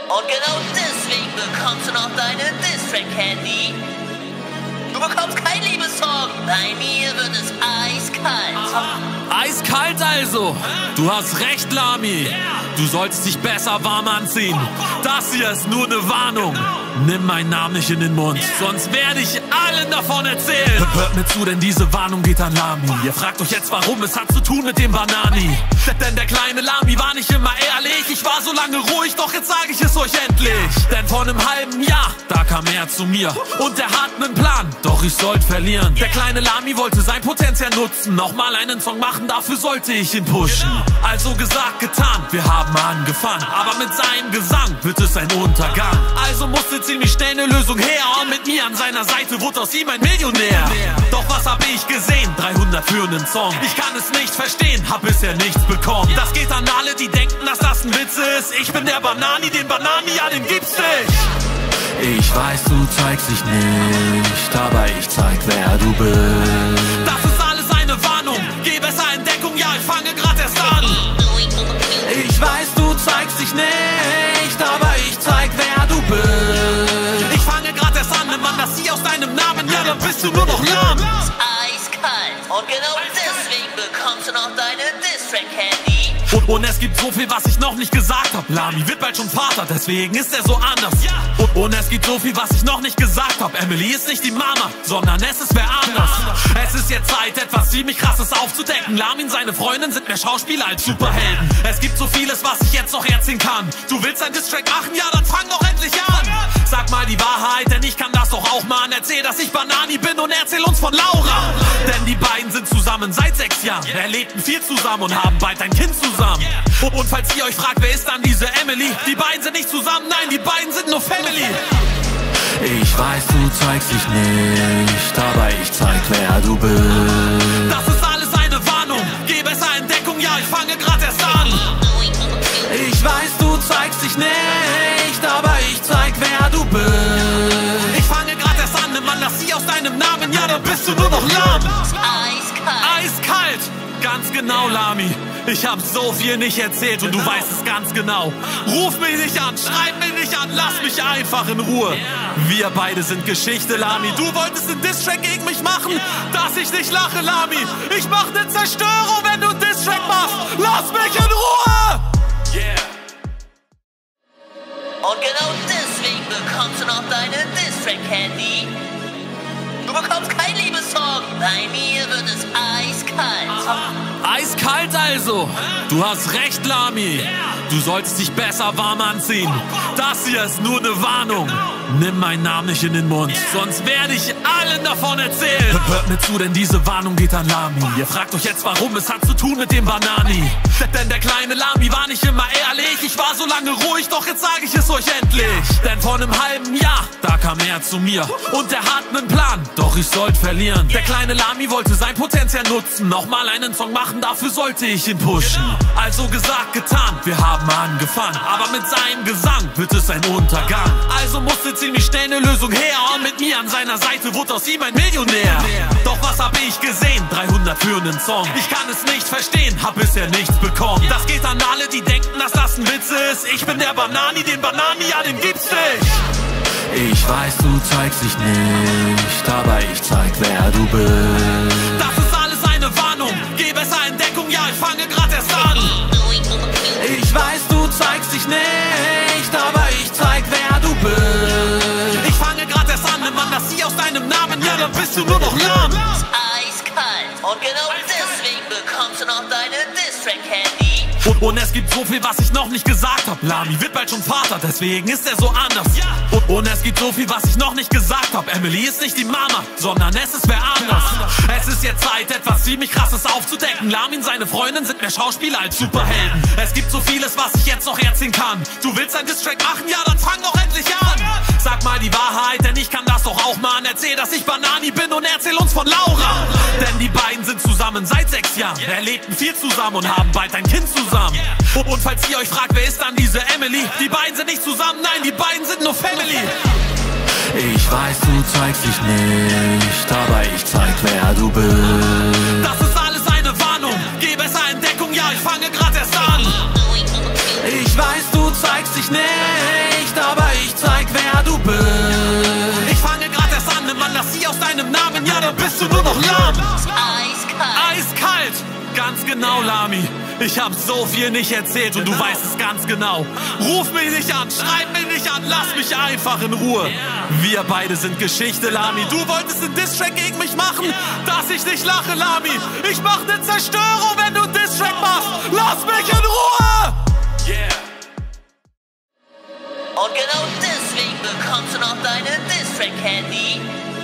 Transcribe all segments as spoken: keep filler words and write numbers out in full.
Und genau deswegen bekommst du noch deine Distrack-Candy. Du bekommst kein Liebessong. Bei mir wird es eiskalt. Eiskalt also? Du hast recht, Lamy. Du solltest dich besser warm anziehen. Das hier ist nur eine Warnung. Nimm meinen Namen nicht in den Mund, sonst werde ich allen davon erzählen. Hört mir zu, denn diese Warnung geht an Lamy. Ihr fragt euch jetzt warum, es hat zu tun mit dem Banani. Denn der kleine Lamy war nicht immer ehrlich. Ich war so lange ruhig, doch jetzt sage ich es euch endlich. Denn vor einem halben Jahr, da kam er zu mir. Und er hat einen Plan, doch ich sollte verlieren. Der kleine Lamy wollte sein Potenzial nutzen. Nochmal einen Song machen, dafür sollte ich ihn pushen. Also gesagt, getan, wir haben angefangen. Aber mit seinem Gesang wird es ein Untergang. Also musste ziemlich schnell eine Lösung her. Und mit mir an seiner Seite wurde aus ihm ein Millionär. Doch was hab ich gesehen? dreihundert für einen Song. Ich kann es nicht verstehen, hab bisher nichts bekommen. Das geht an alle, die denken, dass das ein Witz ist. Ich bin der Banani, den Banani, ja, den gibt's nicht. Ich weiß, du zeigst dich nicht, aber ich zeig, wer du bist. Das ist alles eine Warnung. Geh besser in Deckung, ja, ich fange grad erst an. Ich weiß, du zeigst dich nicht, aber ich zeig, wer du bist. Ich fange grad erst an, nimm an das Sie aus deinem Namen, ja, dann bist du nur noch lahm. Eiskalt. Und genau deswegen bekommst du noch deine Distrack-Candy. Und, und es gibt so viel, was ich noch nicht gesagt hab. Lamy wird bald schon Vater, deswegen ist er so anders. Und, und es gibt so viel, was ich noch nicht gesagt hab. Emily ist nicht die Mama, sondern es ist wer anders. Es ist jetzt Zeit, etwas ziemlich Krasses aufzudecken. Lamy und seine Freundin sind mehr Schauspieler als Superhelden. Es gibt so vieles, was ich jetzt noch erzählen kann. Du willst ein Distrack machen? Ja, dann fang doch endlich an. Sag mal die Wahrheit, denn ich kann das doch auch mal. Erzähl, dass ich Banani bin und erzähl uns von Laura. Denn die beiden sind zusammen seit sechs Jahren. Erlebten viel zusammen und haben bald ein Kind zusammen. Und falls ihr euch fragt, wer ist dann diese Emily? Die beiden sind nicht zusammen, nein, die beiden sind nur Family. Ich weiß, du zeigst dich nicht, aber ich zeig, wer du bist. Das ist alles eine Warnung. Geh besser in Deckung, ja, ich fange grad erst an. Ich weiß, du zeigst dich nicht, aber ich zeig, wer du bist. Ich fange grad erst an, nimm an das Sie aus deinem Namen, ja, dann bist du nur noch lahm. Eiskalt. Eiskalt. Ganz genau, Lamy. Ich hab so viel nicht erzählt und du weißt es ganz genau. Ruf mich nicht an, schreib mich nicht an, lass mich einfach in Ruhe. Wir beide sind Geschichte, Lamy. Du wolltest einen Distrack gegen mich machen, dass ich nicht lache, Lamy. Ich mach ne Zerstörung, wenn du einen Distrack machst. Lass mich in Ruhe! Und genau deswegen bekommst du noch deine Distrack-Candy. Du bekommst kein Liebessong. Bei mir wird es eiskalt. Eiskalt also? Du hast recht, Lamy. Du solltest dich besser warm anziehen. Das hier ist nur eine Warnung. Nimm meinen Namen nicht in den Mund, sonst werde ich allen davon erzählen. Hört mir zu, denn diese Warnung geht an Lamy. Ihr fragt euch jetzt warum, es hat zu tun mit dem Banani. Denn der kleine Lamy war nicht immer ehrlich. Ich war so lange ruhig, doch jetzt sage ich es euch endlich. Denn vor einem halben Jahr, da kam er zu mir. Und er hat einen Plan, doch ich sollte verlieren. Der kleine Lamy wollte sein Potenzial nutzen. Nochmal einen Song machen, dafür sollte ich ihn pushen. Also gesagt, getan, wir haben angefangen. Aber mit seinem Gesang wird es ein Untergang. Also musste ziemlich schnell eine Lösung her. Und mit mir an seiner Seite wurde aus ihm ein Millionär. Doch was hab ich gesehen? dreihundert für einen Song. Ich kann es nicht verstehen, hab bisher nichts bekommen. Das geht an alle, die denken, dass das ein Witz ist. Ich bin der Banani, den Banani, ja, den gibt's nicht. Ich weiß, du zeigst dich nicht, aber ich zeig, wer du bist. Das ist alles eine Warnung. Geh besser in Deckung, ja, ich fange grad erst an. Ich weiß, du zeigst dich nicht, aber ich zeig, wer du bist. Ich fange grad erst an, nimm an das Sie aus deinem Namen, ja, dann bist du nur noch lahm. Eiskalt. Und genau deswegen bekommst du noch deine Distrack-Candy. Und, und es gibt so viel, was ich noch nicht gesagt hab. Lamy wird bald schon Vater, deswegen ist er so anders. Und, und es gibt so viel, was ich noch nicht gesagt hab. Emily ist nicht die Mama, sondern es ist wer anders. Es ist jetzt Zeit, etwas ziemlich Krasses aufzudecken. Lamy und seine Freundin sind mehr Schauspieler als Superhelden. Es gibt so vieles, was ich jetzt noch erzählen kann. Du willst ein Distrack machen? Ja, dann fang doch endlich an. Sag mal die Wahrheit, denn ich kann das doch auch mal. Erzähl, dass ich Banani bin und erzähl uns von Laura. Denn die beiden sind zusammen seit sechs Jahren. Erlebten viel zusammen und haben bald ein Kind zusammen. Und, und falls ihr euch fragt, wer ist dann diese Emily? Die beiden sind nicht zusammen, nein, die beiden sind nur Family. Ich weiß, du zeigst dich nicht, aber ich zeig, wer du bist. Das ist alles eine Warnung. Geh besser in Deckung, ja, ich fange grad erst an. Ich weiß, du zeigst dich nicht, Namen, ja, dann bist du nur noch lahm. Eiskalt. Eiskalt, ganz genau, Lami. Ich hab so viel nicht erzählt und du weißt es ganz genau. Ruf mich nicht an, schreib mich nicht an, lass mich einfach in Ruhe. Wir beide sind Geschichte, Lami. Du wolltest einen Distrack gegen mich machen, dass ich nicht lache, Lami. Ich mach ne Zerstörung, wenn du einen Distrack machst. Lass mich in Ruhe! Yeah. Und genau deswegen bekommst du noch deine Distrack-Candy.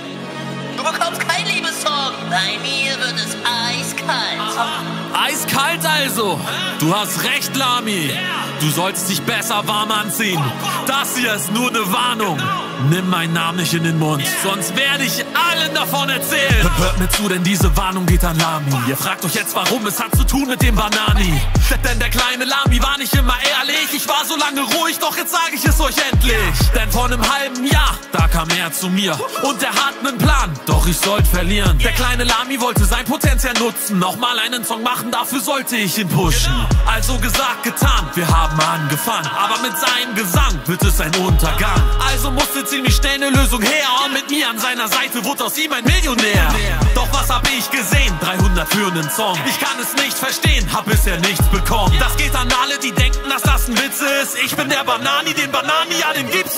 Du bekommst kein Liebessong, bei mir wird es eiskalt. Eiskalt also? Du hast recht, Lami. Du solltest dich besser warm anziehen. Das hier ist nur eine Warnung. Nimm meinen Namen nicht in den Mund, sonst werde ich allen davon erzählen. Hört mir zu, denn diese Warnung geht an Lami. Ihr fragt euch jetzt warum, es hat zu tun mit dem Banani. Denn der kleine Lami war nicht immer ehrlich. Ich war so lange ruhig, doch jetzt sage ich es euch endlich. Denn vor einem halben Jahr, da kam er zu mir und er hat nen Plan, doch ich sollte verlieren. Der kleine Lami wollte sein Potenzial nutzen, nochmal einen Song machen, dafür sollte ich ihn pushen. Also gesagt, getan, wir haben angefangen, aber mit seinem Gesang wird es ein Untergang. Also musste ziemlich schnell eine Lösung her und mit mir an seiner Seite wurde aus ihm ein Millionär. Doch was hab ich gesehen? dreihundert für einen Song. Ich kann es nicht verstehen, hab bisher nichts bekommen. Das geht an alle, die denken, dass das ein Witz ist. Ich bin der Banani, den Banani, ja, den gibt's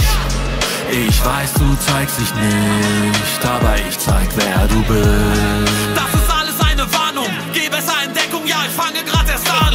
nicht. Ich weiß, du zeigst dich nicht, aber ich zeig, wer du bist. Das ist alles eine Warnung, geh besser in Deckung, ja, ich fange grad erst an.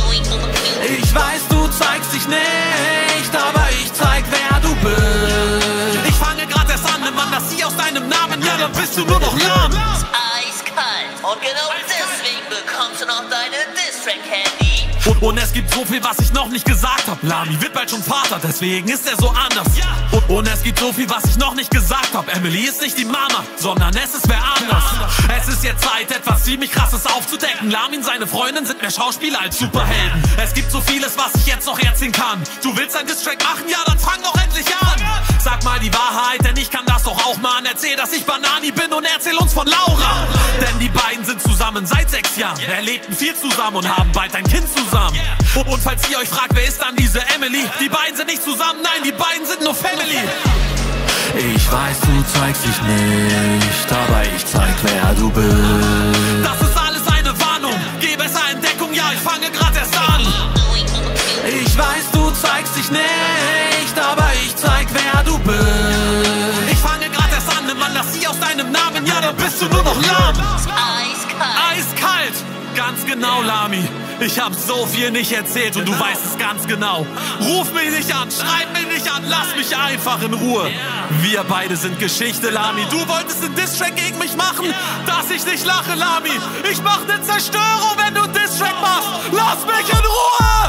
Ich weiß, du zeigst dich nicht, aber ich zeig, wer du bist. Ich fange grad erst an, nimm an das Sie aus deinem Namen, ja, dann bist du nur noch lahm. Eiskalt. Und genau deswegen bekommst du noch deine Distrack-Candy. Und, und es gibt so viel, was ich noch nicht gesagt hab. Lami wird bald schon Vater, deswegen ist er so anders. Und, und es gibt so viel, was ich noch nicht gesagt hab. Emily ist nicht die Mama, sondern es ist wer anders. Es ist jetzt Zeit, etwas ziemlich Krasses aufzudecken. Lami und seine Freundin sind mehr Schauspieler als Superhelden. Es gibt so vieles, was ich jetzt noch erzählen kann. Du willst einen Distrack machen? Ja, dann fang doch endlich an. Sag mal die Wahrheit, denn ich kann das doch auch mal. Erzähl, dass ich Banani bin und erzähl uns von Laura. Denn die beiden sind zusammen seit sechs Jahren, erlebten viel zusammen und haben bald ein Kind zusammen. Und, und falls ihr euch fragt, wer ist dann diese Emily? Die beiden sind nicht zusammen, nein, die beiden sind nur Family. Ich weiß, du zeigst dich nicht, aber ich zeig, wer du bist. Das ist alles eine Warnung, geh besser in Deckung, ja, ich fange grad erst an. Ich weiß, du zeigst dich nicht, aber ich zeig, wer du bist. Ich fange grad erst an, nimm an das Sie aus deinem Namen, ja, dann bist du nur noch lahm. Eiskalt. Eiskalt, ganz genau, Lami. Ich hab so viel nicht erzählt und du weißt es ganz genau. Ruf mich nicht an, schreib mich nicht an, lass mich einfach in Ruhe. Wir beide sind Geschichte, Lami. Du wolltest einen Distrack gegen mich machen, dass ich nicht lache, Lami. Ich mach ne Zerstörung, wenn du einen Distrack machst. Lass mich in Ruhe!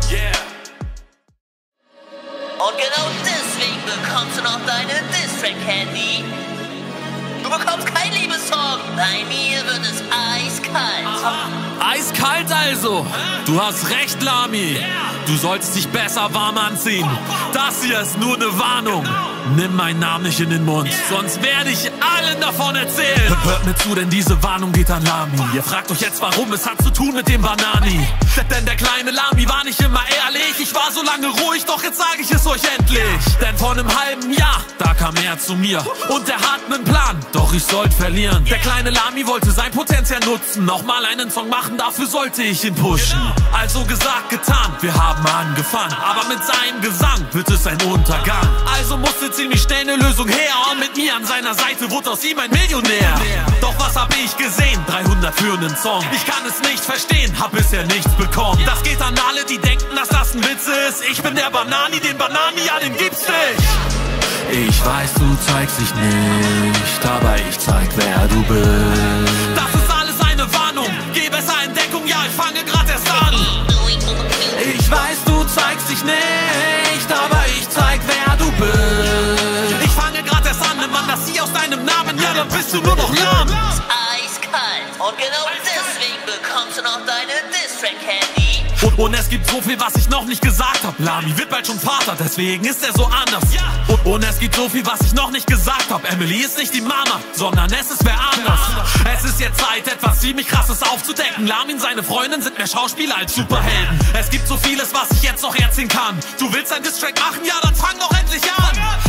Und genau deswegen bekommst du noch deine Distrack-Candy. Du bekommst kein Liebessong, bei mir wird es eiskalt. Eiskalt also? Du hast recht, Lami. Du solltest dich besser warm anziehen. Das hier ist nur eine Warnung. Nimm meinen Namen nicht in den Mund, sonst werde ich allen davon erzählen. Hört mir zu, denn diese Warnung geht an Lami. Ihr fragt euch jetzt warum, es hat zu tun mit dem Banani. Denn der kleine Lami war nicht immer ehrlich. Ich war so lange ruhig, doch jetzt sage ich es euch endlich. Denn vor einem halben Jahr, da kam er zu mir und er hat nen Plan, doch ich sollte verlieren. Der kleine Lami wollte sein Potenzial nutzen, nochmal einen Song machen, dafür sollte ich ihn pushen. Also gesagt, getan, wir haben angefangen, aber mit seinem Gesang wird es ein Untergang. Also musste ziemlich schnell eine Lösung her und mit mir an seiner Seite wurde aus ihm ein Millionär. Doch was hab ich gesehen? dreihundert für einen Song. Ich kann es nicht verstehen, hab bisher nichts bekommen. Das geht an alle, die denken, dass das ein Witz ist. Ich bin der Banani, den Banani, ja, den gibt's nicht. Ich weiß, du zeigst dich nicht, aber ich zeig, wer du bist. Das ist alles eine Warnung, geh besser in Deckung, ja, ich fange grad erst an. Ich weiß, du zeigst dich nicht, aber ich zeig, wer du bist. Ich fange grad erst an, nimm an das Sie aus deinem Namen, ja, dann bist du nur noch lahm. Eiskalt. Und genau deswegen bekommst du noch deine Distrack-Candy. Und, und es gibt so viel, was ich noch nicht gesagt hab. Lami wird bald schon Vater, deswegen ist er so anders. Und, und es gibt so viel, was ich noch nicht gesagt hab. Emily ist nicht die Mama, sondern es ist wer anders. Es ist jetzt Zeit, etwas ziemlich Krasses aufzudecken. Lami und seine Freundin sind mehr Schauspieler als Superhelden. Es gibt so vieles, was ich jetzt noch erzählen kann. Du willst einen Distrack machen? Ja, dann fang doch endlich an.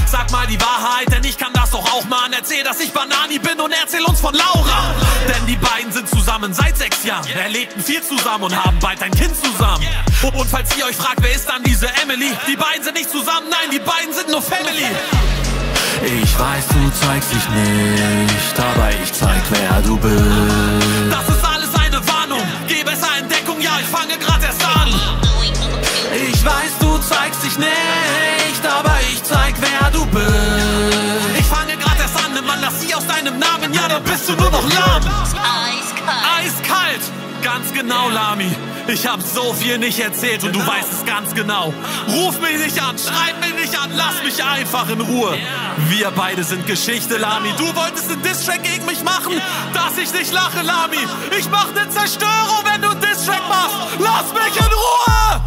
Sag mal die Wahrheit, denn ich kann das doch auch, Mann. Erzähl, dass ich Banani bin und erzähl uns von Laura. Denn die beiden sind zusammen seit sechs Jahren, erlebten viel zusammen und haben bald ein Kind zusammen. Und falls ihr euch fragt, wer ist dann diese Emily? Die beiden sind nicht zusammen, nein, die beiden sind nur Family. Ich weiß, du zeigst dich nicht, aber ich zeig, wer du bist. Das ist alles eine Warnung, geh besser in Deckung, ja, ich fange grad erst an. Ich weiß, du zeigst dich nicht, aber ich zeig, wer du bist. Ich fange grad erst an, nimm an das Sie aus deinem Namen, ja, dann bist du nur noch lahm. Eiskalt. Eiskalt, ganz genau, Lami. Ich hab so viel nicht erzählt und du weißt es ganz genau. Ruf mich nicht an, schreib mich nicht an, lass mich einfach in Ruhe. Wir beide sind Geschichte, Lami. Du wolltest einen Distrack gegen mich machen, dass ich nicht lache, Lami. Ich mach ne Zerstörung, wenn du einen Distrack machst. Lass mich in Ruhe!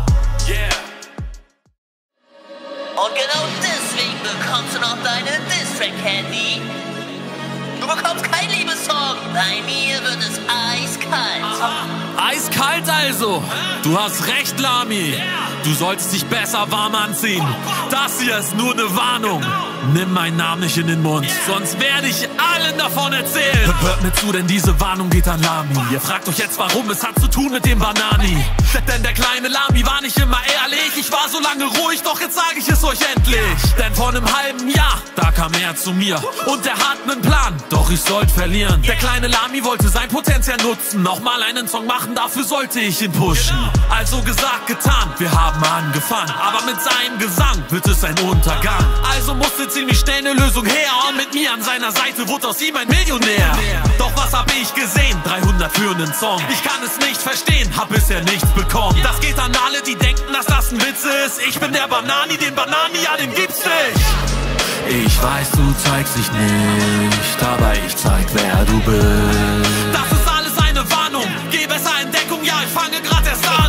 Und genau deswegen bekommst du noch deine Distrack-Candy. Du bekommst kein Liebessong, bei mir wird es eiskalt. Eiskalt also. Du hast recht, Lami. Du solltest dich besser warm anziehen. Das hier ist nur eine Warnung. Nimm meinen Namen nicht in den Mund, sonst werde ich allen davon erzählen. Hört mir zu, denn diese Warnung geht an Lami. Ihr fragt euch jetzt warum, es hat zu tun mit dem Banani. Denn der kleine Lami war nicht immer ehrlich. Ich war so lange ruhig, doch jetzt sage ich es euch endlich. Denn vor einem halben Jahr, da kam er zu mir und er hat einen Plan, doch ich sollte verlieren. Der kleine Lami wollte sein Potenzial nutzen, nochmal einen Song machen, dafür sollte ich ihn pushen. Also gesagt, getan, wir haben angefangen, aber mit seinem Gesang wird es ein Untergang. Also musste ziemlich schnell eine Lösung her und mit mir an seiner Seite wurde aus ihm ein Millionär. Doch was hab ich gesehen? dreihundert für einen Song. Ich kann es nicht verstehen, hab bisher nichts bekommen. Das geht an alle, die denken, dass das ein Witz ist. Ich bin der Banani, den Banani, ja, den gibt's nicht. Ich weiß, du zeigst dich nicht, aber ich zeig, wer du bist. Das ist alles eine Warnung, geh besser in Deckung, ja, ich fange grad erst an.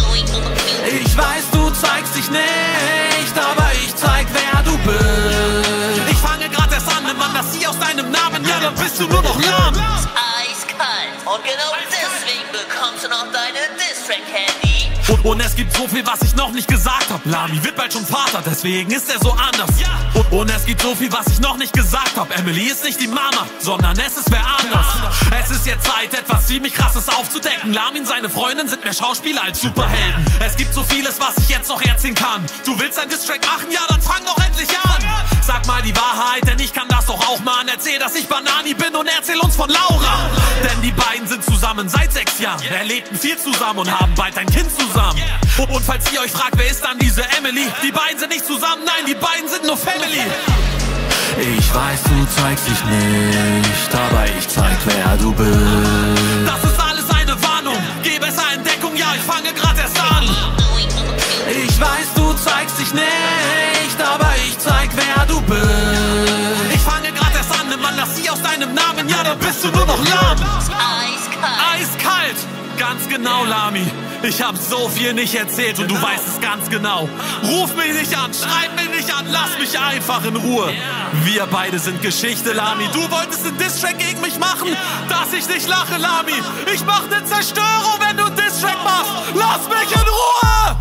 Ich weiß, du zeigst dich nicht, aber ich zeig, wer du bist. Ich fange grad erst an, nimm an das Sie aus deinem Namen, ja, dann bist du nur noch lahm. Eiskalt. Und genau deswegen bekommst du noch deine Distrack-Candy. Und, und es gibt so viel, was ich noch nicht gesagt hab. Lami wird bald schon Vater, deswegen ist er so anders. Und, und es gibt so viel, was ich noch nicht gesagt hab. Emily ist nicht die Mama, sondern es ist wer anders. Es ist jetzt Zeit, etwas ziemlich Krasses aufzudecken. Lami und seine Freundin sind mehr Schauspieler als Superhelden. Es gibt so vieles, was ich jetzt noch erzählen kann. Du willst ein Distrack machen? Ja, dann fang doch endlich an. Sag mal die Wahrheit, denn ich kann das doch auch, Mann. Erzähl, dass ich Banani bin und erzähl uns von Laura. Denn die beiden sind zusammen seit sechs Jahren, erlebten viel zusammen und haben bald ein Kind zusammen. Und falls ihr euch fragt, wer ist dann diese Emily? Die beiden sind nicht zusammen, nein, die beiden sind nur Family. Ich weiß, du zeigst dich nicht, aber ich zeig, wer du bist. Das ist alles eine Warnung, geh besser in Deckung, ja, ich fange grad erst an. Ich weiß, du zeigst dich nicht, aber ich zeig, wer du bist. Ich fange grad erst an, nimm an das Sie aus deinem Namen, ja, dann bist du nur noch lahm. Eiskalt. Eiskalt, ganz genau, Lami. Ich hab so viel nicht erzählt und du weißt es ganz genau. Ruf mich nicht an, schreib mich nicht an, lass mich einfach in Ruhe. Wir beide sind Geschichte, Lami. Du wolltest einen Distrack gegen mich machen, dass ich nicht lache, Lami. Ich mach ne Zerstörung, wenn du einen Distrack machst. Lass mich in Ruhe!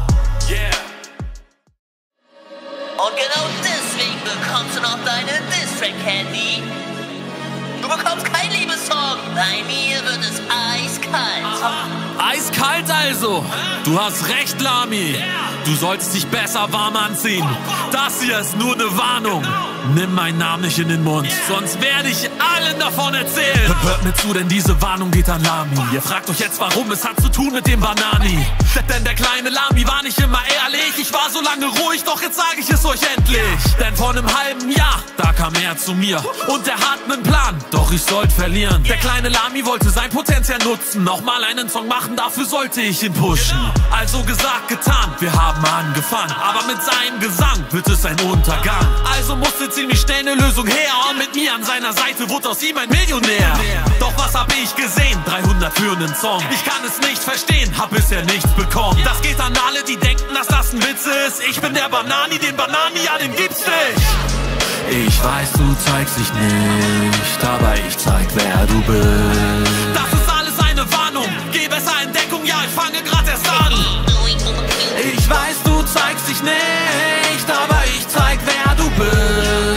Und genau deswegen bekommst du noch deine Distrack-Candy. Du bekommst kein Liebessong, bei mir wird es eiskalt. Eiskalt also. Du hast recht, Lami. Du solltest dich besser warm anziehen. Das hier ist nur eine Warnung. Nimm meinen Namen nicht in den Mund, sonst werde ich allen davon erzählen. Hört mir zu, denn diese Warnung geht an Lami. Ihr fragt euch jetzt warum, es hat zu tun mit dem Banani. Denn der kleine Lami war nicht immer ehrlich. Ich war so lange ruhig, doch jetzt sage ich es euch endlich. Denn vor einem halben Jahr, da kam er zu mir und er hat einen Plan, doch ich sollte verlieren. Der kleine Lami wollte sein Potenzial nutzen, nochmal einen Song machen, dafür sollte ich ihn pushen. Also gesagt, getan, wir haben angefangen, aber mit seinem Gesang wird es ein Untergang. Also musste ziemlich schnell eine Lösung her und mit mir an seiner Seite wurde aus ihm ein Millionär. Doch was hab ich gesehen? dreihundert für einen Song. Ich kann es nicht verstehen, hab bisher nichts bekommen. Das geht an alle, die denken, dass das ein Witz ist. Ich bin der Banani, den Banani, ja, den gibt's nicht. Ich weiß, du zeigst dich nicht, aber ich zeig, wer du bist. Das ist alles eine Warnung, geh besser in Deckung, ja, ich fange grad erst an. Ich weiß, du zeigst dich nicht, aber ich zeig, wer du bist.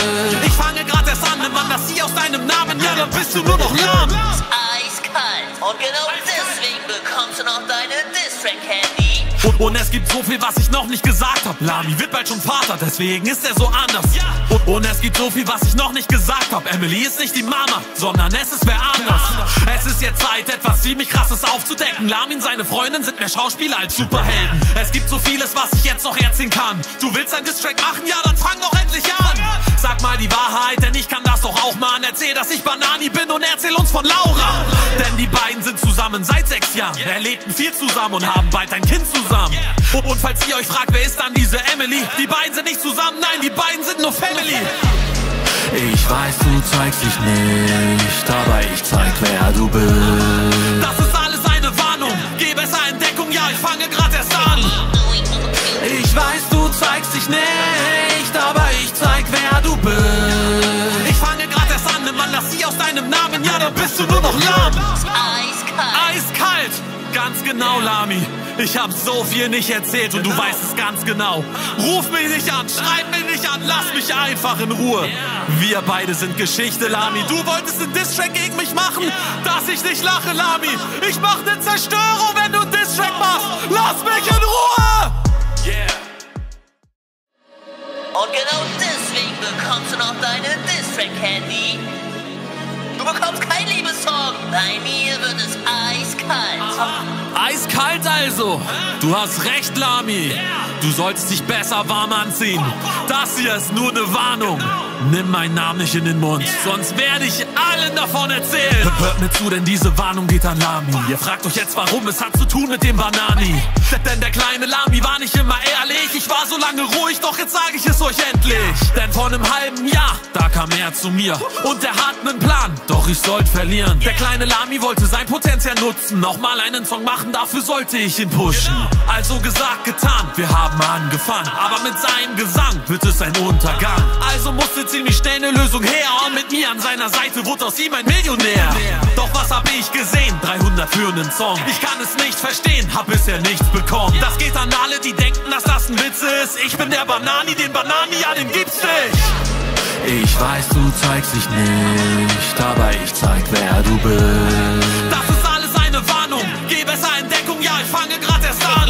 aus deinem Namen, ja, dann bist du nur noch lahm. Eiskalt. Und genau deswegen bekommst du noch deine Diss-Track-Candy. Und, und es gibt so viel, was ich noch nicht gesagt hab. Lamy wird bald schon Vater, deswegen ist er so anders. Und, und es gibt so viel, was ich noch nicht gesagt hab. Emily ist nicht die Mama, sondern es ist wer anders. Es ist jetzt Zeit, etwas ziemlich Krasses aufzudecken. Lamy und seine Freundin sind mehr Schauspieler als Superhelden. Es gibt so vieles, was ich jetzt noch erzählen kann. Du willst einen Diss-Track machen? Ja, dann fang doch endlich an. Sag mal die Wahrheit, denn ich kann das doch auch mal. Erzähl, dass ich Banani bin und erzähl uns von Laura. Denn die beiden sind zusammen seit sechs Jahren. Erlebten viel zusammen und haben bald ein Kind zusammen. Und, und falls ihr euch fragt, wer ist dann diese Emily? Die beiden sind nicht zusammen, nein, die beiden sind nur Family. Ich weiß, du zeigst dich nicht, aber ich zeig, wer du bist. Das ist alles eine Warnung, geh besser in Deckung, ja, ich fange grad erst an. Ich weiß, du zeigst dich nicht, aber ich zeig, wer du bist. Ich fange grad erst an, nimm Anlassie aus deinem Namen, ja, dann bist du nur noch lahm. Eiskalt. Eiskalt, ganz genau, Lamy. Ich hab so viel nicht erzählt und du weißt es ganz genau. Ruf mich nicht an, schreib mich nicht an, lass mich einfach in Ruhe. Wir beide sind Geschichte, Lamy. Du wolltest einen Diss-Track gegen mich machen, dass ich nicht lache, Lamy. Ich mach ne Zerstörung, wenn du einen Diss-Track machst. Lass mich in Ruhe! Und genau deswegen bekommst du noch deine Diss-Track-Candy. Du bekommst kein Liebessong, bei mir wird es eiskalt. Eiskalt also. Du hast recht, Lamy. Du solltest dich besser warm anziehen. Das hier ist nur eine Warnung. Nimm meinen Namen nicht in den Mund, sonst werde ich allen davon erzählen. Hört mir zu, denn diese Warnung geht an Lamy. Ihr fragt euch jetzt warum, es hat zu tun mit dem Banani. Denn der kleine Lamy war nicht immer ehrlich. Ich war so lange ruhig, doch jetzt sage ich es euch endlich. Denn vor einem halben Jahr, da kam er zu mir. Und er hat einen Plan, doch ich sollte verlieren. Der kleine Lamy wollte sein Potenzial nutzen, nochmal einen Song machen, dafür sollte ich ihn pushen. Also gesagt, getan, wir haben angefangen. Aber mit seinem Gesang wird es ein Untergang. Also musste ziemlich schnell eine Lösung her. Und mit mir an seiner Seite wurde aus ihm ein Millionär. Doch was hab ich gesehen? dreihundert für einen Song. Ich kann es nicht verstehen, hab bisher nichts bekommen. Das geht an alle, die denken, dass das ein Witz ist. Ich bin der Banani, den Banani, ja, den gibt's nicht. Ich weiß, du zeigst dich nicht, aber ich zeig, wer du bist. Das ist alles eine Warnung, geh besser in Deckung, ja, ich fange grad erst an.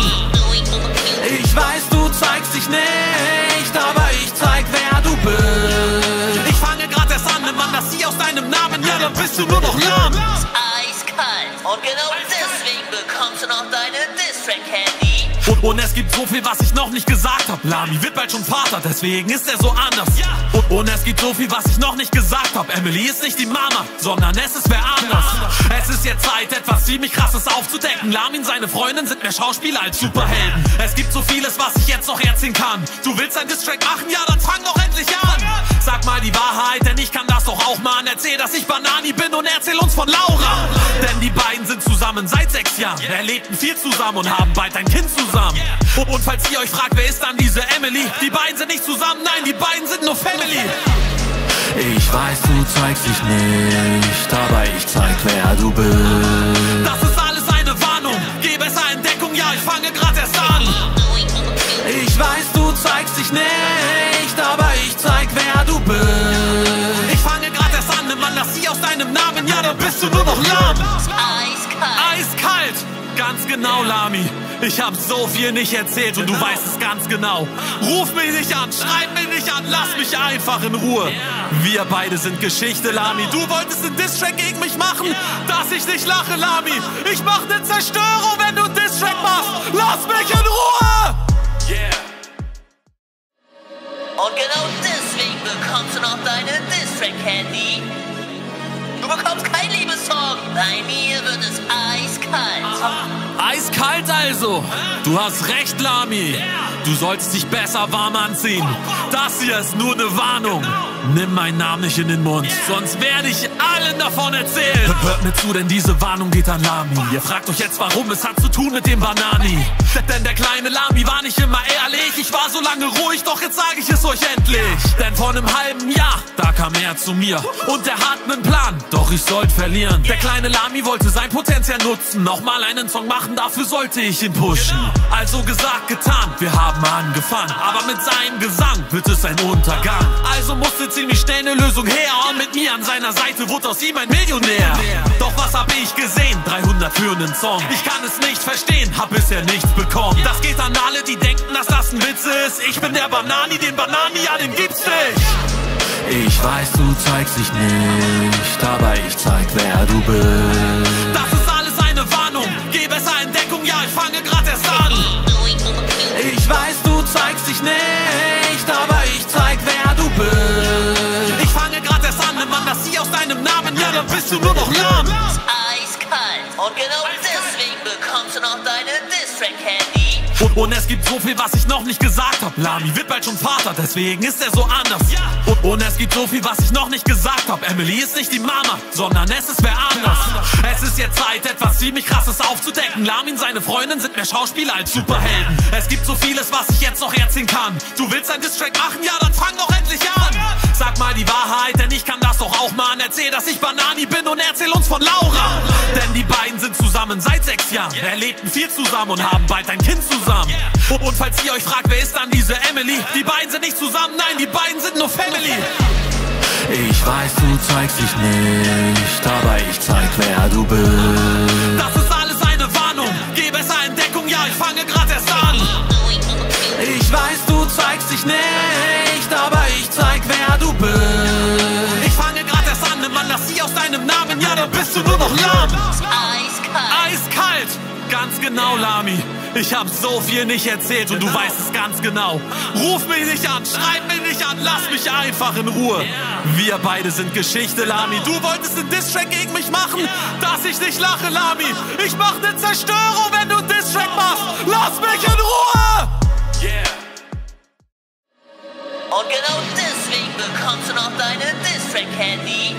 Ich weiß, du zeigst dich nicht, aber ich zeig, wer du bist. Ich fange grad erst an, nimm Anlassie aus deinem Namen, ja, dann bist du nur noch lahm. Eiskalt. Und genau deswegen bekommst du noch deine Diss-Track-Candy. Und, und es gibt so viel, was ich noch nicht gesagt hab. Lamy wird bald schon Vater, deswegen ist er so anders. Und, und es gibt so viel, was ich noch nicht gesagt hab. Emily ist nicht die Mama, sondern es ist wer anders. Es ist jetzt Zeit, etwas ziemlich Krasses aufzudecken. Lamy und seine Freundin sind mehr Schauspieler als Superhelden. Es gibt so vieles, was ich jetzt noch erzählen kann. Du willst einen Diss-Track machen? Ja, dann fang doch endlich an. Sag mal die Wahrheit, denn ich kann das doch auch mal. Erzähl, dass ich Banani bin und erzähl uns von Laura. Denn die beiden sind zusammen seit sechs Jahren. Erlebten viel zusammen und haben bald ein Kind zusammen. Und, und falls ihr euch fragt, wer ist dann diese Emily? Die beiden sind nicht zusammen, nein, die beiden sind nur Family. Ich weiß, du zeigst dich nicht, aber ich zeig, wer du bist. Das ist alles eine Warnung, geh besser in Deckung, ja, ich fange grad erst an. Ich weiß, du zeigst dich nicht, aber ich zeig, wer du bist. Ich fange grad erst an, nimm Anlassie aus deinem Namen, ja, dann bist du nur noch lahm. Eiskalt. Eiskalt, ganz genau, Lamy. Ich hab so viel nicht erzählt und du weißt es ganz genau. Ruf mich nicht an, schreib mich nicht an, lass mich einfach in Ruhe. Wir beide sind Geschichte, Lamy. Du wolltest einen Diss-Track gegen mich machen, dass ich nicht lache, Lamy. Ich mach ne Zerstörung, wenn du einen Diss-Track machst. Lass mich in Ruhe! Und genau deswegen bekommst du noch deine Diss-Track-Candy. Du bekommst kein Liebessong, bei mir wird es eiskalt. Eiskalt also. Du hast recht, Lamy. Du solltest dich besser warm anziehen. Das hier ist nur eine Warnung. Nimm meinen Namen nicht in den Mund, sonst werde ich allen davon erzählen. Hört mir zu, denn diese Warnung geht an Lamy. Ihr fragt euch jetzt warum, es hat zu tun mit dem Banani. Denn der kleine Lamy war nicht immer ehrlich. Ich war so lange ruhig, doch jetzt sage ich es euch endlich. Denn vor einem halben Jahr, da kam er zu mir. Und er hat einen Plan, doch ich sollte verlieren. Der kleine Lamy wollte sein Potenzial nutzen, nochmal einen Song machen, dafür sollte ich ihn pushen. Also gesagt, getan, wir haben haben angefangen, aber mit seinem Gesang wird es ein Untergang. Also musste ziemlich schnell eine Lösung her und mit mir an seiner Seite wurde aus ihm ein Millionär. Doch was hab ich gesehen? dreihundert für einen Song. Ich kann es nicht verstehen, hab bisher nichts bekommen. Das geht an alle, die denken, dass das ein Witz ist. Ich bin der Banani, den Banani, ja, den gibt's nicht. Ich weiß, du zeigst dich nicht, aber ich zeig, wer du bist. Das ist alles eine Warnung, geh besser in Deckung, ja, ich fange grad erst an. Ich weiß, du zeigst dich nicht, aber ich zeig, wer du bist. Ich fange grad erst an, nimm an das Sie aus deinem Namen, ja, dann bist du nur noch lahm. Eiskalt. Und genau deswegen bekommst du noch deine Distrack-Handy. Und, und es gibt so viel, was ich noch nicht gesagt hab. Lamy wird bald schon Vater, deswegen ist er so anders. Und, und es gibt so viel, was ich noch nicht gesagt hab. Emily ist nicht die Mama, sondern es ist wer anders. Es ist jetzt Zeit, etwas ziemlich Krasses aufzudecken. Lamy und seine Freundin sind mehr Schauspieler als Superhelden. Es gibt so vieles, was ich jetzt noch erzählen kann. Du willst ein Distrack machen? Ja, dann fang doch endlich an. Sag mal die Wahrheit, denn ich kann das doch auch mal. Erzähl, dass ich Banani bin und erzähl uns von Laura. Denn die beiden sind zusammen seit sechs Jahren. Erlebten viel zusammen und haben bald ein Kind zusammen. Und falls ihr euch fragt, wer ist dann diese Emily? Die beiden sind nicht zusammen, nein, die beiden sind nur Family. Ich weiß, du zeigst dich nicht, aber ich zeig, wer du bist. Das ist alles eine Warnung, geh besser in Deckung, ja, ich fange grad erst an. Ich weiß, du zeigst dich nicht, aber ich zeig, wer du bist. Ich fange grad erst an, nimm an das Sie aus deinem Namen, ja, dann bist du nur noch lahm. Eiskalt. Eiskalt, ganz genau, Lamy. Ich hab so viel nicht erzählt und du weißt es ganz genau. Ruf mich nicht an, schreib mich nicht an, lass mich einfach in Ruhe. Wir beide sind Geschichte, Lamy. Du wolltest einen Distrack gegen mich machen, dass ich nicht lache, Lamy. Ich mach ne Zerstörung, wenn du einen Distrack machst. Lass mich in Ruhe! Und genau deswegen bekommst du noch deine Distrack-Handy.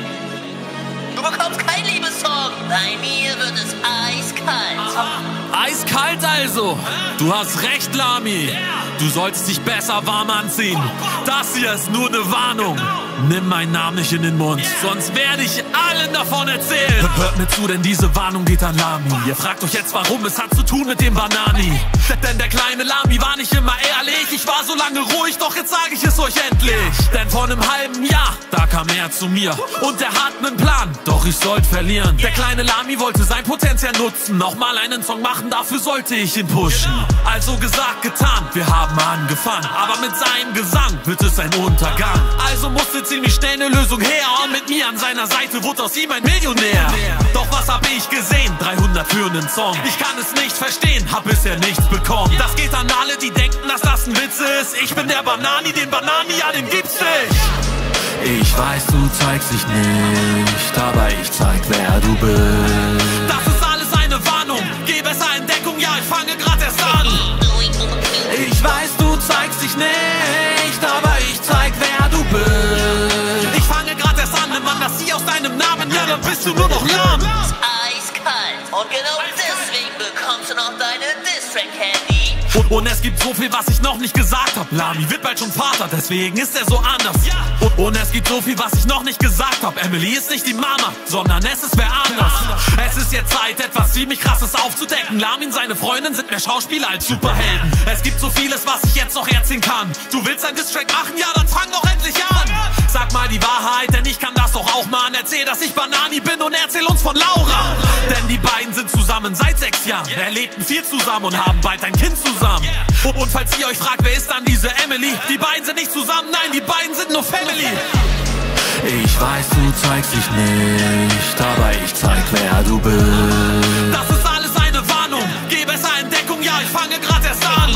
Du bekommst kein Liebessong. Bei mir wird es eiskalt. Eiskalt also. Du hast recht, Lamy. Du solltest dich besser warm anziehen. Das hier ist nur eine Warnung. Nimm meinen Namen nicht in den Mund, sonst werde ich allen davon erzählen. Hört mir zu, denn diese Warnung geht an Lamy. Ihr fragt euch jetzt warum, es hat zu tun mit dem Banani. Denn der kleine Lamy war nicht immer ehrlich. Ich war so lange ruhig, doch jetzt sage ich es euch endlich. Denn vor einem halben Jahr, da kam er zu mir und er hat einen Plan, doch ich sollte verlieren. Der kleine Lamy wollte sein Potenzial nutzen, nochmal einen Song machen, dafür sollte ich ihn pushen. Also gesagt, getan, wir haben angefangen, aber mit seinem Gesang wird es ein Untergang. Also musste ziemlich schnell eine Lösung her und mit mir an seiner Seite wurde aus ihm ein Millionär. Doch was hab ich gesehen? dreihundert für einen Song. Ich kann es nicht verstehen, hab bisher nichts bekommen. Das geht an alle, die denken, dass das ein Witz ist. Ich bin der Banani, den Banani, ja, den gibt's nicht. Ich weiß, du zeigst dich nicht, aber ich zeig, wer du bist. Das ist alles eine Warnung, geh besser in Deckung, ja, ich fange grad erst an. Ich weiß, du zeigst dich nicht, aber ich zeig, wer du bist. Ich fange grad erst an, nimm an das Sie aus deinem Namen, ja, dann bist du nur noch lahm. Eiskalt. Und genau deswegen bekommst du noch deine Distrack-Handy. Und, und es gibt so viel, was ich noch nicht gesagt hab. Lamy wird bald schon Vater, deswegen ist er so anders. Und, und es gibt so viel, was ich noch nicht gesagt hab. Emily ist nicht die Mama, sondern es ist wer anders. Es ist jetzt Zeit, etwas ziemlich Krasses aufzudecken. Lamy und seine Freundin sind mehr Schauspieler als Superhelden. Es gibt so vieles, was ich jetzt noch erzählen kann. Du willst einen Distrack machen? Ja, dann fang doch endlich an. Sag mal die Wahrheit, denn ich kann das doch auch mal. Erzähl, dass ich Banani bin und erzähl uns von Laura. Denn die beiden sind zusammen seit sechs Jahren. Erlebten viel zusammen und haben bald ein Kind zusammen. Und, und falls ihr euch fragt, wer ist dann diese Emily? Die beiden sind nicht zusammen, nein, die beiden sind nur Family. Ich weiß, du zeigst dich nicht, aber ich zeig, wer du bist. Das ist alles eine Warnung, geh besser in Deckung, ja, ich fange grad erst an.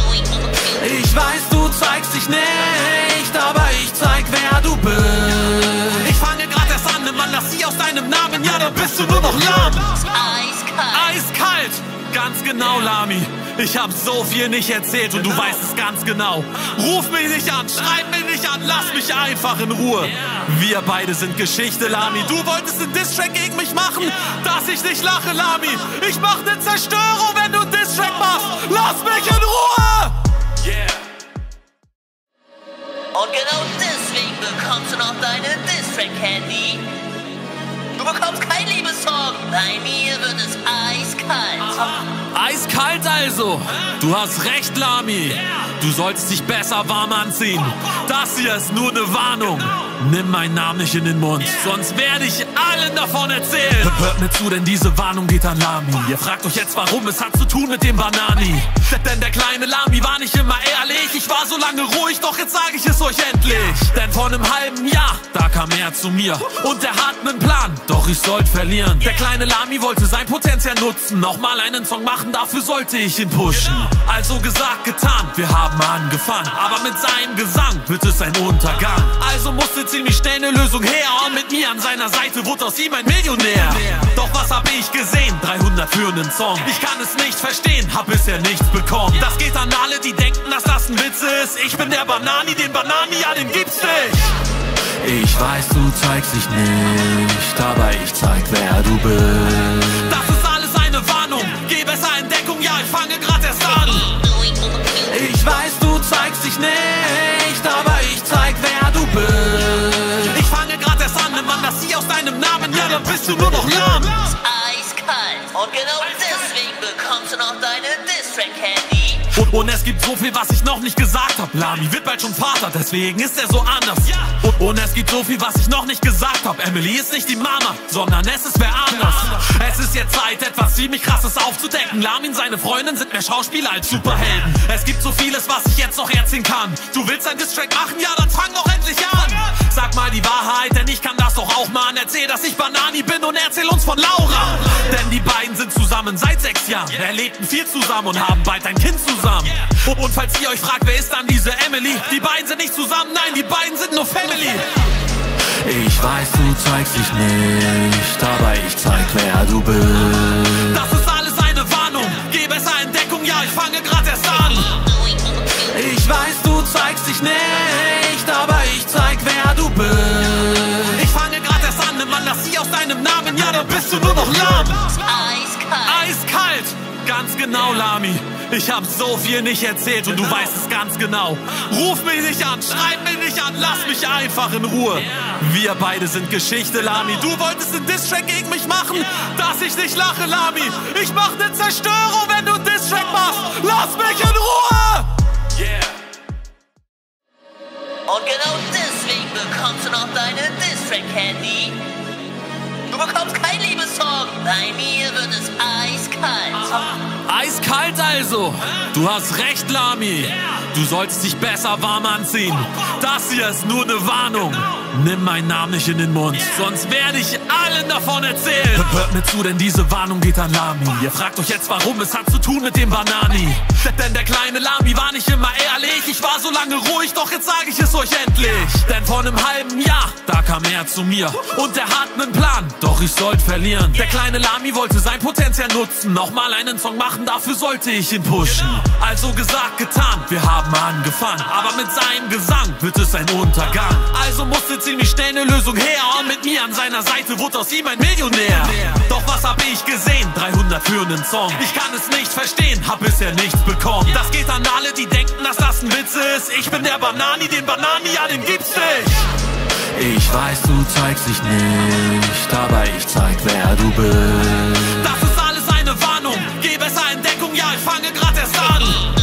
Ich weiß, du zeigst dich nicht, aber ich zeig, wer du bist. Ich fange grad erst an, nimm an das Sie aus deinem Namen, ja, dann bist du nur noch lahm. Eiskalt. Eiskalt, ganz genau, Lamy. Ich hab so viel nicht erzählt und du weißt es ganz genau. Ruf mich nicht an, schreib mich nicht an, lass mich einfach in Ruhe. Wir beide sind Geschichte, Lamy. Du wolltest einen Distrack gegen mich machen, dass ich nicht lache, Lamy. Ich mach ne Zerstörung, wenn du einen Distrack machst. Lass mich in Ruhe! Und genau deswegen bekommst du noch deine Distrack-Handy. Du bekommst kein Liebessong. Bei mir wird es eiskalt. Eiskalt also. Du hast recht, Lamy. Du solltest dich besser warm anziehen. Das hier ist nur eine Warnung. Nimm meinen Namen nicht in den Mund, sonst werde ich allen davon erzählen. Hört mir zu, denn diese Warnung geht an Lamy. Ihr fragt euch jetzt warum, es hat zu tun mit dem Banani. Denn der kleine Lamy war nicht immer ehrlich. Ich war so lange ruhig, doch jetzt sage ich es euch endlich. Denn vor einem halben Jahr, da kam er zu mir und er hat einen Plan, doch ich sollte verlieren. Der kleine Lamy wollte sein Potenzial nutzen, nochmal einen Song machen, dafür sollte ich ihn pushen. Also gesagt, getan, wir haben angefangen, aber mit seinem Gesang wird es ein Untergang. Also musste ziemlich schnell eine Lösung her und mit mir an seiner Seite wurde aus ihm ein Millionär. Doch was hab ich gesehen? dreihundert für einen Song. Ich kann es nicht verstehen, hab bisher nichts bekommen. Das geht an alle, die denken, dass das ein Witz ist. Ich bin der Banani, den Banani, ja, den gibt's nicht. Ich weiß, du zeigst dich nicht, aber ich zeig, wer du bist. Das ist alles eine Warnung, geh besser in Deckung, ja, ich fange grad erst an. Ich weiß, du zeigst dich nicht, aber ich zeig, wer du bist. Ich fange grad erst an, nimm man das hier aus deinem Namen, ja, dann bist du nur noch lahm. Eiskalt. Und genau deswegen bekommst du noch deine Diss-Track-Candy. Und, und es gibt so viel, was ich noch nicht gesagt hab. Lamy wird bald schon Vater, deswegen ist er so anders. Und, und es gibt so viel, was ich noch nicht gesagt hab. Emily ist nicht die Mama, sondern es ist wer anders. Es ist jetzt Zeit, etwas ziemlich Krasses aufzudecken. Lamy und seine Freundin sind mehr Schauspieler als Superhelden. Es gibt so vieles, was ich jetzt noch erzählen kann. Du willst ein Diss-Track machen? Ja, dann fang doch endlich an. Sag mal die Wahrheit, denn ich kann das doch auch mal. Erzähl, dass ich Banani bin und erzähl uns von Laura. Denn die beiden sind zusammen seit sechs Jahren. Erlebten viel zusammen und haben bald ein Kind zusammen. Und falls ihr euch fragt, wer ist dann diese Emily? Die beiden sind nicht zusammen, nein, die beiden sind nur Family. Ich weiß, du zeigst dich nicht, aber ich zeig, wer du bist. Das ist alles eine Warnung, geh besser in Deckung, ja, ich fange grad erst an. Ich weiß, du zeigst dich nicht, aber ich zeig, wer du bist. Ich fange grad erst an, nimm man das hier aus deinem Namen, ja, dann bist du nur noch lahm. Eiskalt. Eiskalt, ganz genau, Lamy. Ich hab so viel nicht erzählt und du weißt es ganz genau. Ruf mich nicht an, schreib mich nicht an, lass mich einfach in Ruhe. Wir beide sind Geschichte, Lamy. Du wolltest einen Diss-Track gegen mich machen, dass ich nicht lache, Lamy. Ich mach ne Zerstörung, wenn du einen Diss-Track machst. Lass mich in Ruhe! Und genau deswegen bekommst du noch deine Diss-Track-Candy. Du bekommst keinen Liebessong. Bei mir wird es eiskalt. Eiskalt also. Du hast recht, Lamy. Du solltest dich besser warm anziehen. Das hier ist nur eine Warnung. Nimm meinen Namen nicht in den Mund, sonst werde ich allen davon erzählen. Hört mir zu, denn diese Warnung geht an Lamy. Ihr fragt euch jetzt warum, es hat zu tun mit dem Banani. Denn der kleine Lamy war nicht immer ehrlich. Ich war so lange ruhig, doch jetzt sage ich es euch endlich. Denn vor einem halben Jahr, da kam er zu mir und er hat einen Plan, doch ich sollte verlieren. Der kleine Lamy wollte sein Potenzial nutzen, nochmal einen Song machen, dafür sollte ich ihn pushen. Also gesagt, getan, wir haben angefangen, aber mit seinem Gesang wird es ein Untergang. Also musste ziemlich schnell eine Lösung her und mit mir an seiner Seite wurde aus ihm ein Millionär. Doch was hab ich gesehen? dreihundert für einen Song. Ich kann es nicht verstehen, hab bisher nichts bekommen. Das geht an alle, die denken, dass das ein Witz ist. Ich bin der Banani, den Banani, ja, den gibt's nicht. Ich weiß, du zeigst dich nicht, aber ich zeig, wer du bist. Das ist alles eine Warnung, geh besser in Deckung, ja, ich fange grad erst an.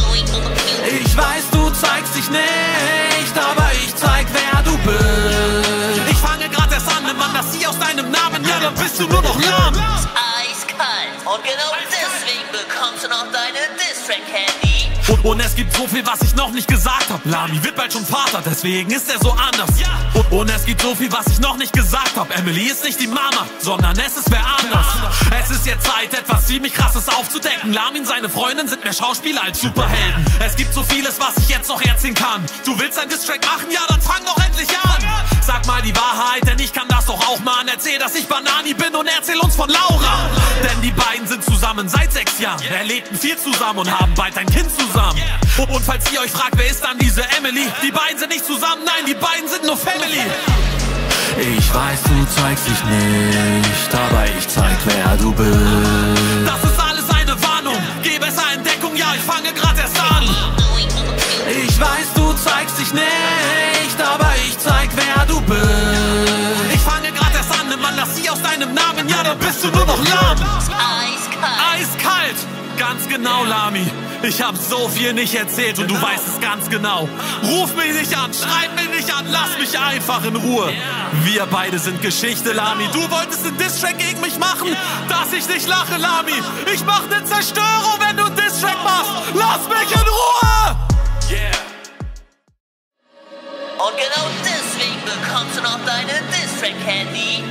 Ich weiß, du zeigst dich nicht, aber ich zeig, wer du bist. Ich fange grad erst an, nimm man das hier aus deinem Namen, ja, dann bist du nur noch lahm. Eiskalt. Und genau deswegen bekommst du noch deine Diss-Track-Candy. Und, und es gibt so viel, was ich noch nicht gesagt hab. Lamy wird bald schon Vater, deswegen ist er so anders. Und, und es gibt so viel, was ich noch nicht gesagt hab. Emily ist nicht die Mama, sondern es ist wer anders. Es ist jetzt Zeit, etwas ziemlich Krasses aufzudecken. Lamy und seine Freundin sind mehr Schauspieler als Superhelden. Es gibt so vieles, was ich jetzt noch erzählen kann. Du willst ein Diss-Track machen? Ja, dann fang doch endlich an. Sag mal die Wahrheit, denn ich kann das doch auch mal. Erzähl, dass ich Banani bin und erzähl uns von Laura. Denn die beiden sind zusammen seit sechs Jahren. Erlebten viel zusammen und haben bald ein Kind zusammen. Und falls ihr euch fragt, wer ist dann diese Emily? Die beiden sind nicht zusammen, nein, die beiden sind nur Family. Ich weiß, du zeigst dich nicht, aber ich zeig, wer du bist. Das ist alles eine Warnung, geh besser in Deckung, ja, ich fange grad erst an. Ich weiß, du zeigst dich nicht, aber ich zeig, wer du bist. Ich fange grad erst an, nimm man das hier aus deinem Namen, ja, dann bist du nur noch lahm. Eiskalt. Eiskalt, Ganz genau, Lami. Ich hab so viel nicht erzählt und du weißt es ganz genau. Ruf mich nicht an, schreib mich nicht an, lass mich einfach in Ruhe. Wir beide sind Geschichte, Lami. Du wolltest einen Diss-Track gegen mich machen, dass ich nicht lache, Lami. Ich mach ne Zerstörung, wenn du einen Diss-Track machst. Lass mich in Ruhe! Yeah. Und genau deswegen bekommst du noch deine Diss-Track-Candy.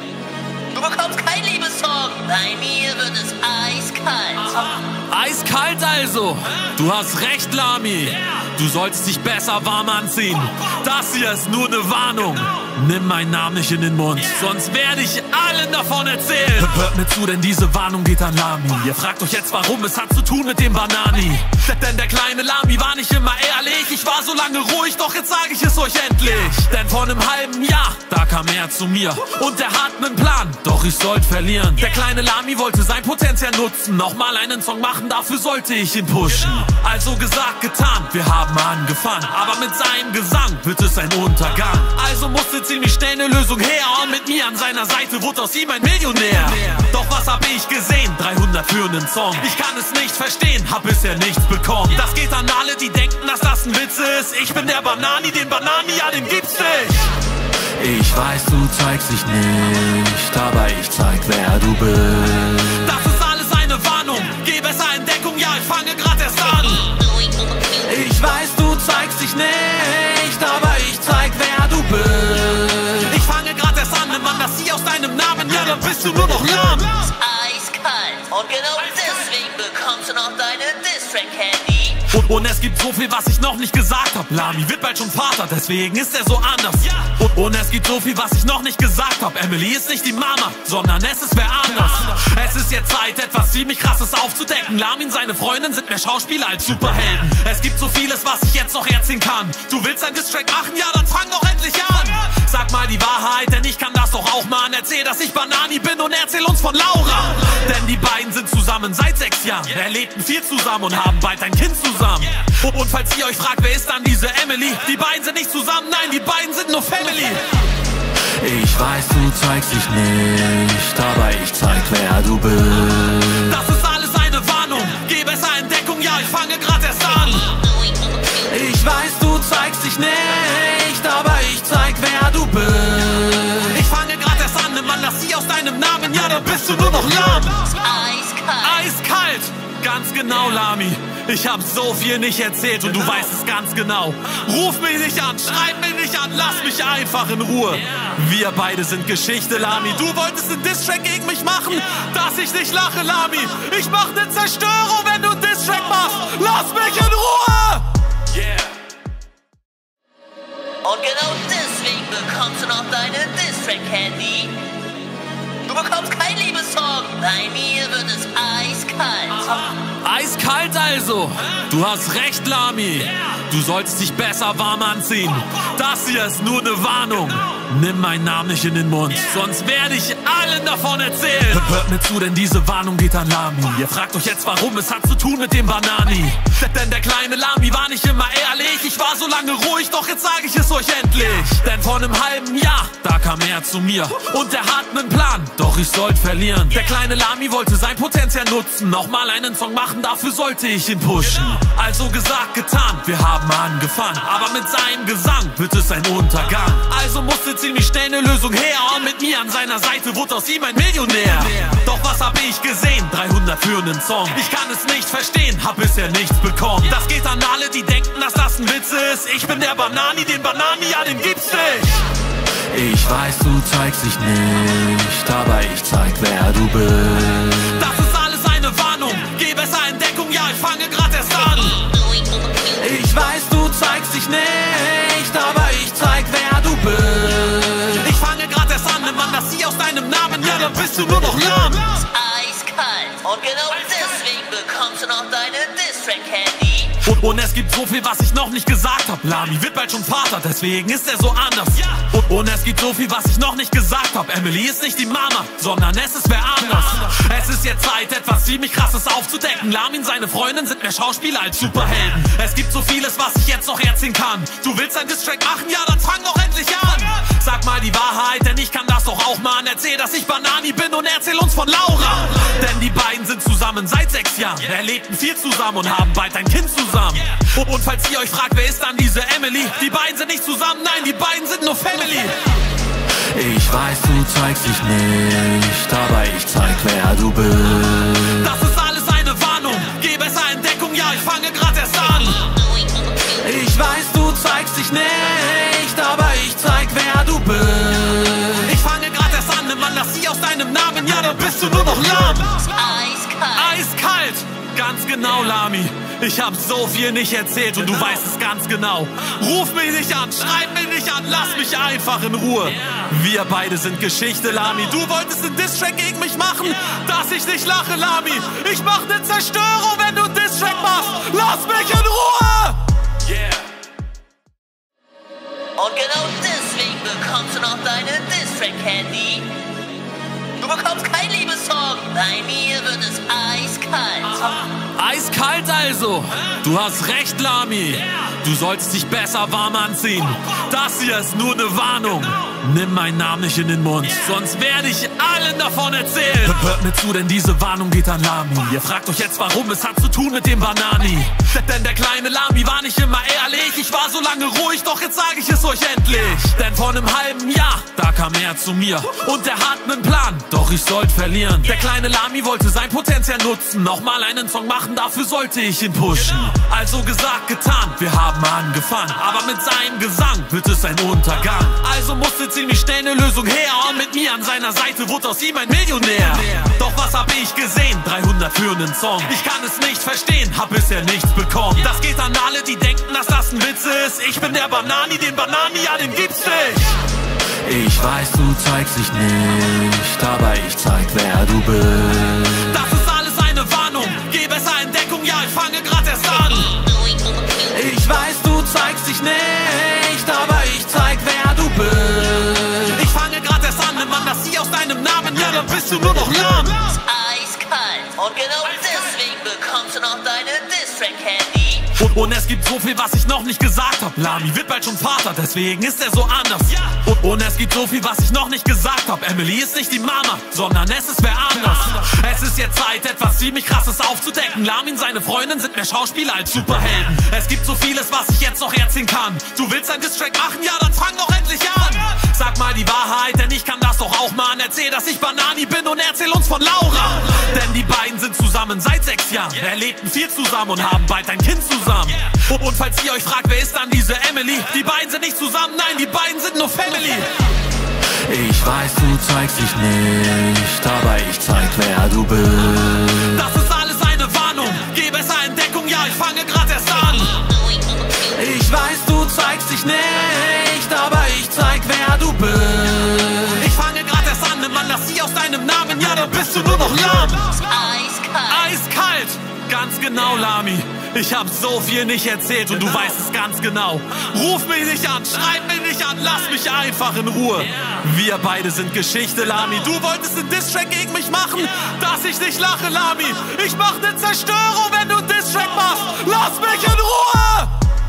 Du bekommst kein Liebessong. Bei mir wird es eiskalt. Eiskalt also? Du hast recht, Lami. Du solltest dich besser warm anziehen. Das hier ist nur eine Warnung. Nimm meinen Namen nicht in den Mund, sonst werde ich allen davon erzählen. Hört mir zu, denn diese Warnung geht an Lami. Ihr fragt euch jetzt warum, es hat zu tun mit dem Banani. Denn der kleine Lami war nicht immer ehrlich. Ich war so lange ruhig, doch jetzt sage ich es euch endlich. Denn vor einem halben Jahr, da kam er zu mir und er hat nen Plan, doch ich sollte verlieren. Der kleine Lami wollte sein Potenzial nutzen, nochmal einen Song machen, dafür sollte ich ihn pushen. Also gesagt, getan, wir haben angefangen, aber mit seinem Gesang wird es ein Untergang. Also musste ziemlich schnell eine Lösung her und mit mir an seiner Seite wurde aus ihm ein Millionär. Doch was hab ich gesehen? dreihundert für einen Song. Ich kann es nicht verstehen, hab bisher nichts bekommen. Das geht an alle, die denken, dass das ein Witz ist. Ich bin der Banani, den Banani, ja, den gibt's nicht. Ich weiß, du zeigst dich nicht, aber ich zeig, wer du bist. Das ist alles eine Warnung, geh besser in Deckung, ja, ich fange grad erst an. Ich weiß, du zeigst dich nicht, aber ich zeig, wer du bist. Ich fange grad erst an, nimm an das Sie aus deinem Namen, ja, dann bist du nur noch lahm. Eiskalt. Und genau deswegen bekommst du noch deine Diss-Track-Candy. Und, und es gibt so viel, was ich noch nicht gesagt hab. Lami wird bald schon Vater, deswegen ist er so anders. Und, und es gibt so viel, was ich noch nicht gesagt hab. Emily ist nicht die Mama, sondern es ist wer anders. Es ist jetzt Zeit, etwas ziemlich Krasses aufzudecken. Lami und seine Freundin sind mehr Schauspieler als Superhelden. Es gibt so vieles, was ich jetzt noch erzählen kann. Du willst einen Diss-Track machen? Ja, dann fang doch endlich an. Sag mal die Wahrheit, denn ich kann das doch auch mal. Erzähl, dass ich Banani bin und erzähl uns von Laura. Denn die beiden sind zusammen seit sechs Jahren, erlebten viel zusammen und haben bald ein Kind zusammen. Und, und falls ihr euch fragt, wer ist dann diese Emily? Die beiden sind nicht zusammen, nein, die beiden sind nur Family. Ich weiß, du zeigst dich nicht, aber ich zeig, wer du bist. Das ist alles eine Warnung, geh besser in Deckung, ja, ich fange grad erst an. Ich weiß, du zeigst dich nicht, aber ich zeig, wer du bist. Ich fange grad erst an, nimm an das Sie aus deinem Namen, ja, dann bist du nur noch lahm. Eiskalt. Eiskalt, ganz genau, Lami. Ich hab so viel nicht erzählt und du weißt es ganz genau. Ruf mich nicht an, schreib mich nicht an, lass mich einfach in Ruhe. Wir beide sind Geschichte, Lami. Du wolltest einen Diss-Track gegen mich machen, dass ich nicht lache, Lami. Ich mach ne Zerstörung, wenn du einen Diss-Track machst. Lass mich in Ruhe! Yeah. Und genau deswegen bekommst du noch deine Diss-Track-Candy. Du bekommst kein Liebessong. Bei mir wird es eiskalt. Eiskalt also? Du hast recht, Lami. Du solltest dich besser warm anziehen. Das hier ist nur eine Warnung. Nimm meinen Namen nicht in den Mund, sonst werde ich allen davon erzählen. Hört mir zu, denn diese Warnung geht an Lami. Ihr fragt euch jetzt warum, es hat zu tun mit dem Banani. Denn der kleine Lami war nicht immer ehrlich. Ich war so lange ruhig, doch jetzt sage ich es euch endlich. Denn vor einem halben Jahr, da kam er zu mir und er hat nen Plan, doch ich sollte verlieren. Der kleine Lami wollte sein Potenzial nutzen, nochmal einen Song machen, dafür sollte ich ihn pushen. Also gesagt, getan, wir haben angefangen, aber mit seinem Gesang wird es ein Untergang. Also musste ziemlich schnell eine Lösung her und mit mir an seiner Seite wurde aus ihm ein Millionär. Doch was hab ich gesehen? dreihundert für einen Song. Ich kann es nicht verstehen, hab bisher nichts bekommen. Das geht an alle, die denken, dass das ein Witz ist. Ich bin der Banani, den Banani, ja, den gibt's nicht. Ich weiß, du zeigst dich nicht, aber ich zeig, wer du bist. Das ist alles eine Warnung, geh besser in Deckung, ja, ich fange grad erst an. Ich weiß, du zeigst dich nicht, aber ich zeig, wer du bist. Ich fange grad erst an, nimm an das Sie aus deinem Namen, ja, dann bist du nur noch lahm. Eiskalt. Und genau deswegen bekommst du noch deine Diss-Track-Candy. Und, und es gibt so viel, was ich noch nicht gesagt hab. Lami wird bald schon Vater, deswegen ist er so anders. Und, und es gibt so viel, was ich noch nicht gesagt hab. Emily ist nicht die Mama, sondern es ist wer anders. Es ist jetzt Zeit, etwas ziemlich Krasses aufzudecken. Lami und seine Freundin sind mehr Schauspieler als Superhelden. Es gibt so vieles, was ich jetzt noch erzählen kann. Du willst einen Diss-Track machen? Ja, dann fang doch endlich an. Sag mal die Wahrheit, denn ich kann das doch auch mal. Erzähl, dass ich Banani bin und erzähl uns von Laura. Denn die beiden sind zusammen zusammen seit sechs Jahren, erlebten viel zusammen und haben bald ein Kind zusammen. Und falls ihr euch fragt, wer ist dann diese Emily? Die beiden sind nicht zusammen, nein, die beiden sind nur Family. Ich weiß, du zeigst dich nicht, aber ich zeig, wer du bist. Das ist alles eine Warnung, geh besser in Deckung, ja, ich fange grad erst an. Ich weiß, du zeigst dich nicht, aber ich zeig, wer du bist. Ich fange grad erst an, nimm an das Sie aus deinem Namen, ja, dann bist du nur noch lahm. Eiskalt. Eiskalt, ganz genau, Lami. Ich hab so viel nicht erzählt und du weißt es ganz genau. Ruf mich nicht an, schreib mich nicht an, lass mich einfach in Ruhe. Wir beide sind Geschichte, Lami. Du wolltest einen Distrack gegen mich machen, dass ich nicht lache, Lami. Ich mach ne Zerstörung, wenn du einen Distrack machst. Lass mich in Ruhe! Und genau deswegen bekommst du noch deine Distrack-Candy. Du bekommst kein Liebessong, bei mir wird es eiskalt. Eiskalt also. Du hast recht, Lami. Du solltest dich besser warm anziehen. Das hier ist nur eine Warnung. Nimm meinen Namen nicht in den Mund, sonst werde ich allen davon erzählen. Hört mir zu, denn diese Warnung geht an Lami. Ihr fragt euch jetzt warum, es hat zu tun mit dem Banani. Denn der kleine Lami war nicht immer ehrlich. Ich war so lange ruhig, doch jetzt sage ich es euch endlich. Denn vor einem halben Jahr, da kam er zu mir und er hat einen Plan, doch ich sollte verlieren. Der kleine Lami wollte sein Potenzial nutzen, nochmal einen Song machen, dafür sollte ich ihn pushen. Also gesagt, getan, wir haben angefangen, aber mit seinem Gesang wird es ein Untergang. Also musste ziemlich schnell eine Lösung her und mit mir an seiner Seite wurde aus ihm ein Millionär. Doch was hab ich gesehen? dreihundert für einen Song. Ich kann es nicht verstehen, hab bisher nichts bekommen. Das geht an alle, die denken, dass das ein Witz ist. Ich bin der Banani, den Banani, ja, den gibt's nicht. Ich weiß, du zeigst dich nicht, aber ich zeig, wer du bist. Das ist alles eine Warnung, geh besser in Deckung, ja, ich fange grad erst an. Ich weiß, du zeigst dich nicht, aber ich zeig, wer du bist. Ich fange grad erst an, nimm an das Sie aus deinem Namen, ja, dann bist du nur noch lahm. Eiskalt. Und genau deswegen bekommst du noch deine Distrack-Candy. Und, und es gibt so viel, was ich noch nicht gesagt hab. Lami wird bald schon Vater, deswegen ist er so anders. Und, und es gibt so viel, was ich noch nicht gesagt hab. Emily ist nicht die Mama, sondern es ist wer anders. Es ist jetzt Zeit, etwas ziemlich Krasses aufzudecken. Lami und seine Freundin sind mehr Schauspieler als Superhelden. Es gibt so vieles, was ich jetzt noch erzählen kann. Du willst einen Distrack machen? Ja, dann fang doch endlich an. Sag mal die Wahrheit, denn ich kann das doch auch mal. Erzähl, dass ich Banani bin und erzähl uns von Laura. Denn die beiden sind zusammen seit sechs Jahren, erlebten viel zusammen und haben bald ein Kind zusammen. Und falls ihr euch fragt, wer ist dann diese Emily? Die beiden sind nicht zusammen, nein, die beiden sind nur Family. Ich weiß, du zeigst dich nicht, aber ich zeig, wer du bist. Das ist alles eine Warnung, geh besser in Deckung, ja, ich fange grad erst an. Ich weiß, du zeigst dich nicht, aber ich zeig, wer du bist. Ich fange grad erst an, nimm an das Sie aus deinem Namen, ja, dann bist du nur noch lahm. Eiskalt. Eiskalt, ganz genau, Lami. Ich hab so viel nicht erzählt und du weißt es ganz genau. Ruf mich nicht an, schreib mich nicht an, lass mich einfach in Ruhe. Wir beide sind Geschichte, Lami. Du wolltest einen Distrack gegen mich machen, dass ich nicht lache, Lami. Ich mach ne Zerstörung, wenn du einen Distrack machst. Lass mich in Ruhe!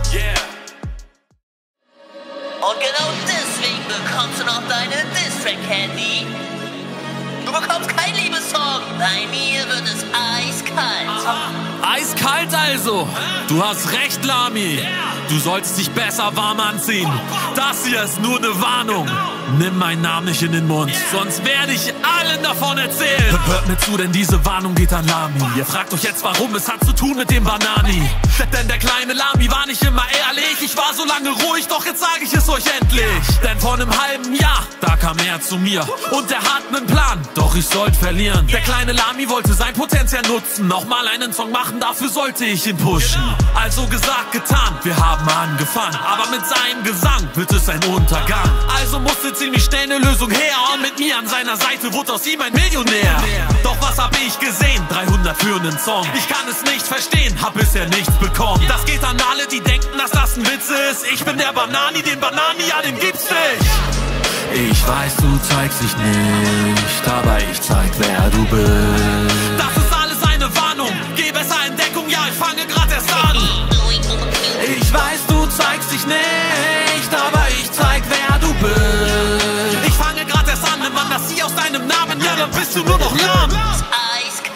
Und genau deswegen bekommst du noch deine Distrack-Candy. Du bekommst kein Liebessong, bei mir wird es eiskalt. Eiskalt also. Du hast recht, Lami. Du solltest dich besser warm anziehen. Das hier ist nur eine Warnung. Nimm meinen Namen nicht in den Mund, sonst werde ich allen davon erzählen. Hört mir zu, denn diese Warnung geht an Lami. Ihr fragt euch jetzt warum, es hat zu tun mit dem Banani. Denn der kleine Lami war nicht immer ehrlich. Ich war so lange ruhig, doch jetzt sage ich es euch endlich. Denn vor einem halben Jahr, da kam er zu mir und er hat einen Plan, doch ich sollte verlieren. Der kleine Lami wollte sein Potenzial nutzen, nochmal einen Song machen, dafür sollte ich ihn pushen. Also gesagt, getan, wir haben angefangen, aber mit seinem Gesang wird es ein Untergang. Also musste ziemlich schnell eine Lösung her und mit mir an seiner Seite wurde aus ihm ein Millionär. Doch was hab ich gesehen? dreihundert für einen Song. Ich kann es nicht verstehen, hab bisher nichts bekommen. Das geht an alle, die denken, dass das ein Witz ist. Ich bin der Banani, den Banani, ja, den gibt's nicht. Ich weiß, du zeigst dich nicht, aber ich zeig, wer du bist. Das ist alles eine Warnung, geh besser in Deckung, ja, ich fange grad erst an. Ich weiß, du zeigst dich nicht, aber ich zeig, wer du bist. Ich fange grad erst an, nimm an das Sie aus deinem Namen, ja, dann bist du nur noch lahm. Eiskalt.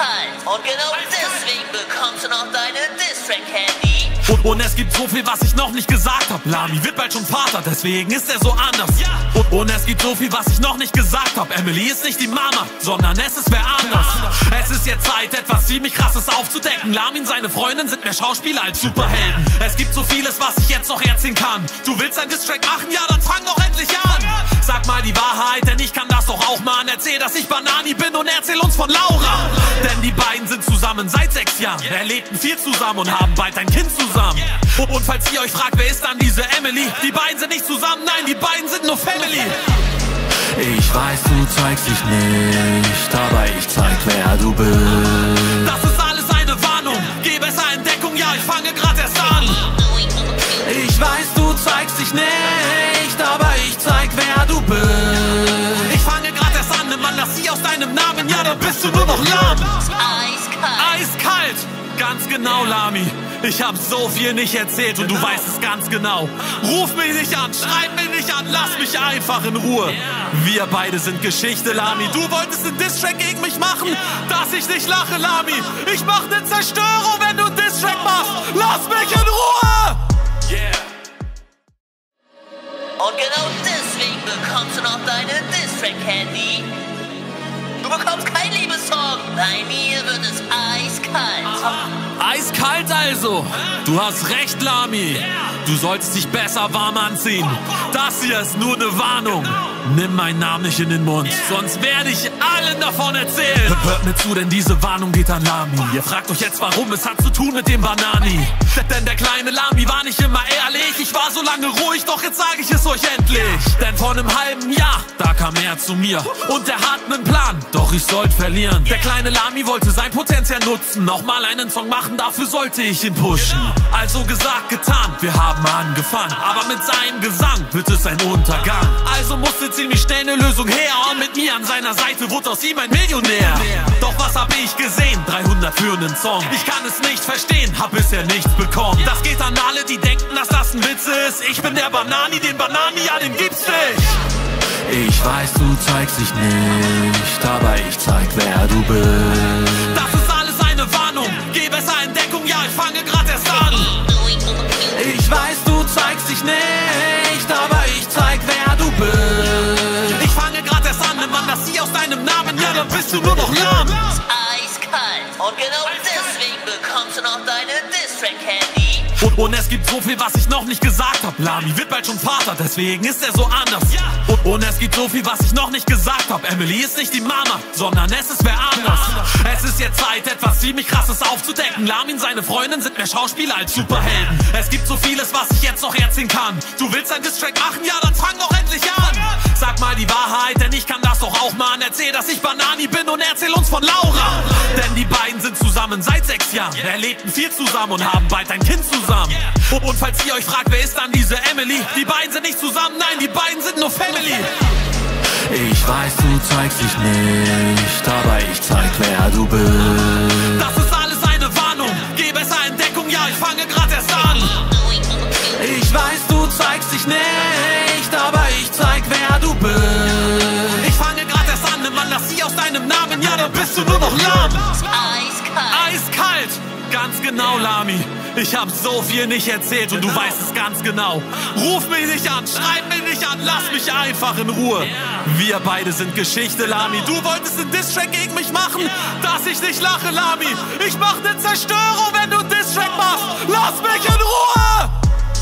Und genau deswegen bekommst du noch deine Diss-Track-Candy. Und, und es gibt so viel, was ich noch nicht gesagt hab. Lamy wird bald schon Vater, deswegen ist er so anders. Und, und es gibt so viel, was ich noch nicht gesagt hab. Emily ist nicht die Mama, sondern es ist wer anders. Es ist jetzt Zeit, etwas ziemlich Krasses aufzudecken. Lamy und seine Freundin sind mehr Schauspieler als Superhelden. Es gibt so vieles, was ich jetzt noch erzählen kann. Du willst ein Diss-Track machen? Ja, dann fang doch endlich an. Sag mal die Wahrheit, denn ich kann das doch auch mal. Erzähl, dass ich Banani bin und erzähl uns von Laura. Denn die beiden sind zusammen seit sechs Jahren, erlebten viel zusammen und haben bald ein Kind zusammen. Und, und falls ihr euch fragt, wer ist dann diese Emily? Die beiden sind nicht zusammen, nein, die beiden sind nur Family. Ich weiß, du zeigst dich nicht, aber ich zeig, wer du bist. Das ist alles eine Warnung, geh besser in Deckung, ja, ich fange grad erst an. Ich weiß, du zeigst dich nicht, aber ich zeig, wer du bist. Ich fange grad erst an, nimm Anlass sie aus deinem Namen, ja, dann bist du nur noch lahm. Eiskalt. Eiskalt, ganz genau, Lamy. Ich hab so viel nicht erzählt und du weißt es ganz genau. Ruf mich nicht an, schreib mich nicht an, lass mich einfach in Ruhe. Wir beide sind Geschichte, Lamy. Du wolltest einen Diss-Track gegen mich machen, dass ich nicht lache, Lamy. Ich mach ne Zerstörung, wenn du einen Diss-Track machst. Lass mich in Ruhe! Und genau deswegen bekommst du noch deine Diss-Track-Candy. Du bekommst kein Liebessong, bei mir wird es eiskalt. Eiskalt also. Du hast recht, Lamy. Du solltest dich besser warm anziehen. Das hier ist nur eine Warnung. Nimm meinen Namen nicht in den Mund, sonst werde ich allen davon erzählen. Hört mir zu, denn diese Warnung geht an Lamy. Ihr fragt euch jetzt warum, es hat zu tun mit dem Banani. Denn der kleine Lamy war nicht immer ehrlich. Ich war so lange ruhig, doch jetzt sage ich es euch endlich. Denn vor einem halben Jahr, da kam er zu mir. Und er hat nen Plan, doch ich sollte verlieren. Der kleine Lamy wollte sein Potenzial nutzen, nochmal einen Song machen, dafür sollte ich ihn pushen. Also gesagt, getan, wir haben angefangen. Aber mit seinem Gesang wird es ein Untergang. Also musste ziemlich schnell eine Lösung her. Und mit mir an seiner Seite wurde aus ihm ein Millionär. Doch was hab ich gesehen? dreihundert für einen Song. Ich kann es nicht verstehen, hab bisher nichts bekommen. Das geht an alle, die denken, dass das ein Witz ist. Ich bin der Banani, den Banani, ja, den gibt's nicht. Ich weiß, du zeigst dich nicht, aber ich zeig, wer du bist. Das ist alles eine Warnung, geh besser in Deckung, ja, ich fange grad erst an. Ich weiß, du zeigst dich nicht, aber ich zeig, wer du bist. Ich fange grad erst an, nimm Anlass sie aus deinem Namen, ja, dann bist du nur noch lahm. Eiskalt. Und genau deswegen bekommst du noch deine Diss-Track-Candy. Und, und es gibt so viel, was ich noch nicht gesagt hab. Lamy wird bald schon Vater, deswegen ist er so anders. Und, und es gibt so viel, was ich noch nicht gesagt hab. Emily ist nicht die Mama, sondern es ist wer anders. Es ist jetzt Zeit, etwas ziemlich Krasses aufzudecken. Lamy und seine Freundin sind mehr Schauspieler als Superhelden. Es gibt so vieles, was ich jetzt noch erzählen kann. Du willst ein Diss-Track machen? Ja, dann fang doch endlich an. Sag mal die Wahrheit, denn ich kann das doch auch mal. Erzähl, dass ich Banani bin und erzähl uns von Laura. Denn die beiden sind zusammen seit sechs Jahren, erlebten viel zusammen und haben bald ein Kind zusammen. Und, und falls ihr euch fragt, wer ist dann diese Emily? Die beiden sind nicht zusammen, nein, die beiden sind nur Family. Ich weiß, du zeigst dich nicht, aber ich zeig, wer du bist. Das ist alles eine Warnung, geh besser in Deckung, ja, ich fange grad erst an. Ich weiß, du zeigst dich nicht, aber ich zeig, wer du bist. Ich fange grad erst an, nimm Anlass sie aus deinem Namen, ja, dann bist du nur noch lahm. Eiskalt. Eiskalt, ganz genau, Lamy. Ich hab so viel nicht erzählt und du weißt es ganz genau. Ruf mich nicht an, schreib mich nicht an, lass mich einfach in Ruhe. Wir beide sind Geschichte, Lamy. Du wolltest einen Diss-Track gegen mich machen, dass ich nicht lache, Lamy. Ich mach ne Zerstörung, wenn du einen Diss-Track machst. Lass mich in Ruhe!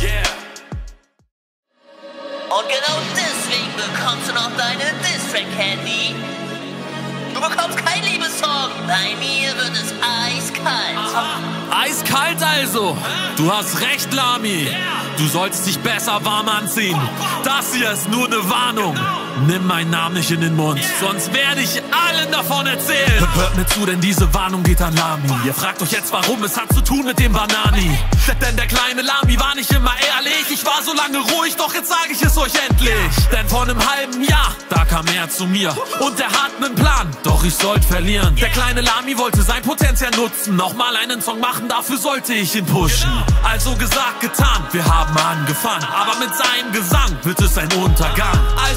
Und genau deswegen bekommst du noch deine Diss-Track-Candy. Du bekommst kein Liebessong, bei mir wird es eiskalt. Eiskalt also. Du hast recht, Lamy. Du solltest dich besser warm anziehen. Das hier ist nur eine Warnung. Nimm meinen Namen nicht in den Mund, sonst werde ich allen davon erzählen. Hört mir zu, denn diese Warnung geht an Lamy. Ihr fragt euch jetzt warum, es hat zu tun mit dem Banani. Denn der kleine Lamy war nicht immer ehrlich. Ich war so lange ruhig, doch jetzt sage ich es euch endlich. Denn vor einem halben Jahr, da kam er zu mir. Und er hat nen Plan, doch ich sollte verlieren. Der kleine Lamy wollte sein Potenzial nutzen, nochmal einen Song machen, dafür sollte ich ihn pushen. Also gesagt, getan, wir haben angefangen. Aber mit seinem Gesang wird es ein Untergang. Also musste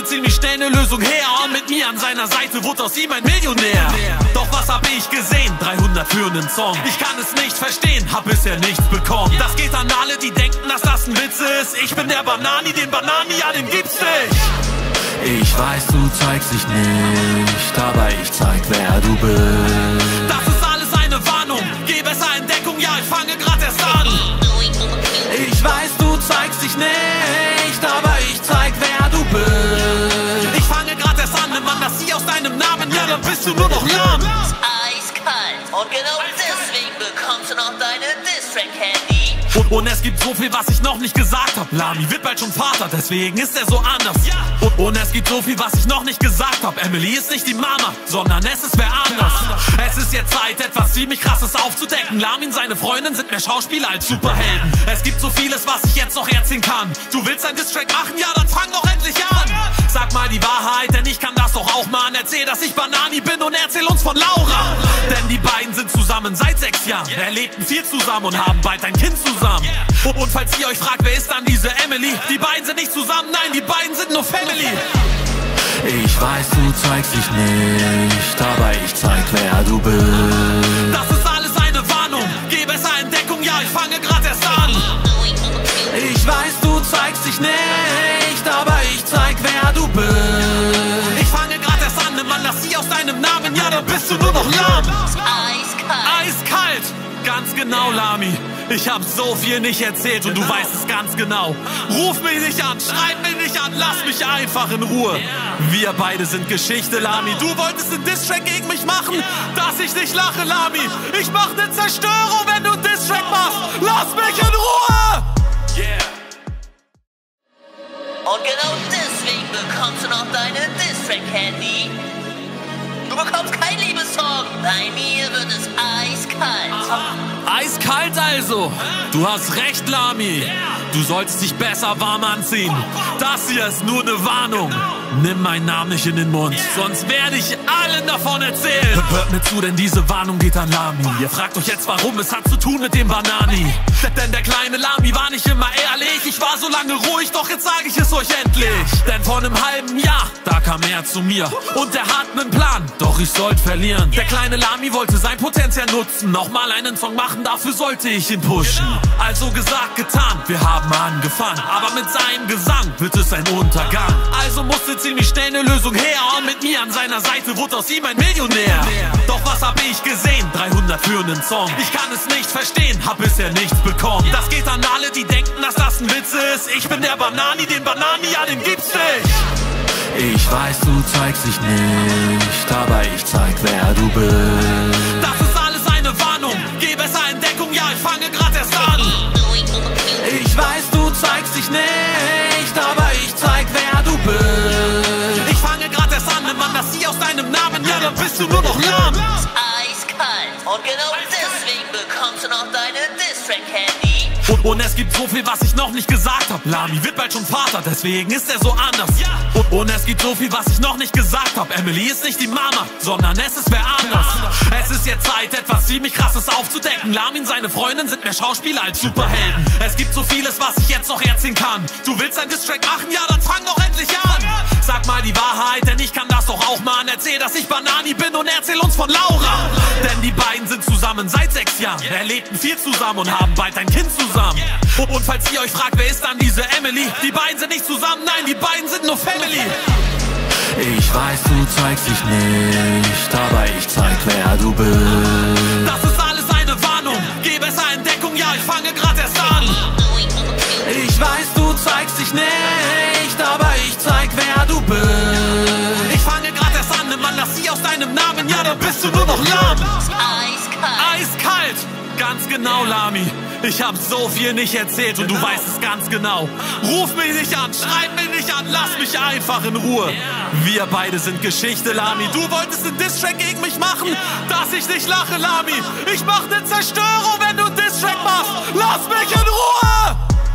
ziemlich schnell eine Lösung her. Und mit mir an seiner Seite wurde aus ihm ein Millionär. Doch was hab ich gesehen? dreihundert für einen Song. Ich kann es nicht verstehen, hab bisher nichts bekommen. Das geht an alle, die denken, dass das ein Witz ist. Ich bin der Banani, den Banani, ja, den gibt's nicht. Ich weiß, du zeigst dich nicht, aber ich zeig, wer du bist. Das ist alles eine Warnung, geh besser in Deckung, ja, ich fange grad erst an. Ich weiß, du zeigst dich nicht, aber ich zeig, wer du bist. Ich fange grad erst an, nimm an das Sie aus deinem Namen, ja, dann bist du nur noch lahm. Eiskalt. Und genau deswegen bekommst du noch deine Distrack-Handy. Und, und es gibt so viel, was ich noch nicht gesagt hab. Lamy wird bald schon Vater, deswegen ist er so anders. Und, und es gibt so viel, was ich noch nicht gesagt hab. Emily ist nicht die Mama, sondern es ist wer anders. Es ist jetzt Zeit, etwas ziemlich Krasses aufzudecken. Lamy und seine Freundin sind mehr Schauspieler als Superhelden. Es gibt so vieles, was ich jetzt noch erzählen kann. Du willst ein Distrack machen? Ja, dann fang doch endlich an. Sag mal die Wahrheit, denn ich kann das doch auch mal. Erzähl, dass ich Banani bin und erzähl uns von Laura. Denn die beiden sind zusammen seit sechs Jahren, erlebten viel zusammen und haben bald ein Kind zusammen. Und falls ihr euch fragt, wer ist dann diese Emily? Die beiden sind nicht zusammen, nein, die beiden sind nur Family. Ich weiß, du zeigst dich nicht, aber ich zeig, wer du bist. Das ist alles eine Warnung, geh besser in Deckung, ja, ich fange grad erst an. Ich weiß, du zeigst dich nicht, aber ich zeig, wer du bist. Ich fange grad erst an, nimm an das Sie aus deinem Namen, ja, dann bist du nur noch lahm. Eiskalt. Eiskalt, ganz genau, Lamy. Ich hab so viel nicht erzählt und du weißt es ganz genau. Ruf mich nicht an, schreib mich nicht an, lass mich einfach in Ruhe. Wir beide sind Geschichte, Lamy. Du wolltest einen Distrack gegen mich machen, dass ich nicht lache, Lamy. Ich mach ne Zerstörung, wenn du einen Distrack machst. Lass mich in Ruhe! Und genau deswegen bekommst du noch deine Distrack-Handy. Du bekommst kein Liebessong. Bei mir wird es eiskalt. Eiskalt also. Du hast recht, Lamy. Du solltest dich besser warm anziehen. Das hier ist nur eine Warnung. Nimm meinen Namen nicht in den Mund, sonst werde ich allen davon erzählen. Hört mir zu, denn diese Warnung geht an Lamy. Ihr fragt euch jetzt warum, es hat zu tun mit dem Banani. Denn der kleine Lamy war nicht immer ehrlich. Ich war so lange ruhig, doch jetzt sage ich es euch endlich. Denn vor einem halben Jahr, da kam er zu mir und er hat nen Plan, doch ich sollte verlieren. Der kleine Lamy wollte sein Potenzial nutzen, nochmal einen Song machen, dafür sollte ich ihn pushen. Also gesagt, getan, wir haben angefangen, aber mit seinem Gesang wird es ein Untergang. Also musste ziemlich schnell eine Lösung her und mit mir an seiner Seite wurde aus ihm ein Millionär. Doch was hab ich gesehen? dreihundert für einen Song. Ich kann es nicht verstehen, hab bisher nichts bekommen. Das geht an alle, die denken, dass das ein Witz ist. Ich bin der Banani, den Banani, ja, den gibt's nicht. Ich weiß, du zeigst dich nicht, aber ich zeig, wer du bist. Das ist alles eine Warnung, geh besser in Deckung, ja, ich fange grad erst an. Ich weiß, du zeigst dich nicht, aber ich zeig, wer du bist. Ich fange grad erst an, nimm an das Sie aus deinem Namen, ja, dann bist du nur noch lahm. Eiskalt. Und genau deswegen bekommst du noch deine Distrack-Handy. Und, und es gibt so viel, was ich noch nicht gesagt hab. Lamy wird bald schon Vater, deswegen ist er so anders. Und, und es gibt so viel, was ich noch nicht gesagt hab. Emily ist nicht die Mama, sondern es ist wer anders. Es ist jetzt Zeit, etwas ziemlich Krasses aufzudecken. Lamy und seine Freundin sind mehr Schauspieler als Superhelden. Es gibt so vieles, was ich jetzt noch erzählen kann. Du willst einen Distrack machen? Ja, dann fang doch endlich an. Sag mal die Wahrheit, denn ich kann das doch auch mal. Erzähl, dass ich Banani bin und erzähl uns von Laura. Denn die beiden sind zusammen seit sechs Jahren, erlebten viel zusammen und haben bald ein Kind zusammen. Und, und falls ihr euch fragt, wer ist dann diese Emily? Die beiden sind nicht zusammen, nein, die beiden sind nur Family. Ich weiß, du zeigst dich nicht, aber ich zeig, wer du bist. Das ist alles eine Warnung, geh besser in Deckung, ja, ich fange grad erst an. Ich weiß, du zeigst dich nicht, aber ich zeig, wer du bist. Ich fange grad erst an, nimm an das Sie aus deinem Namen, ja, dann bist du nur noch lahm. Eiskalt. Eiskalt, ganz genau, Lamy. Ich hab so viel nicht erzählt und du weißt es ganz genau. Ruf mich nicht an, schreib mich nicht an, lass mich einfach in Ruhe. Wir beide sind Geschichte, Lamy. Du wolltest einen Distrack gegen mich machen, dass ich nicht lache, Lamy. Ich mach ne Zerstörung, wenn du einen Distrack machst. Lass mich in Ruhe!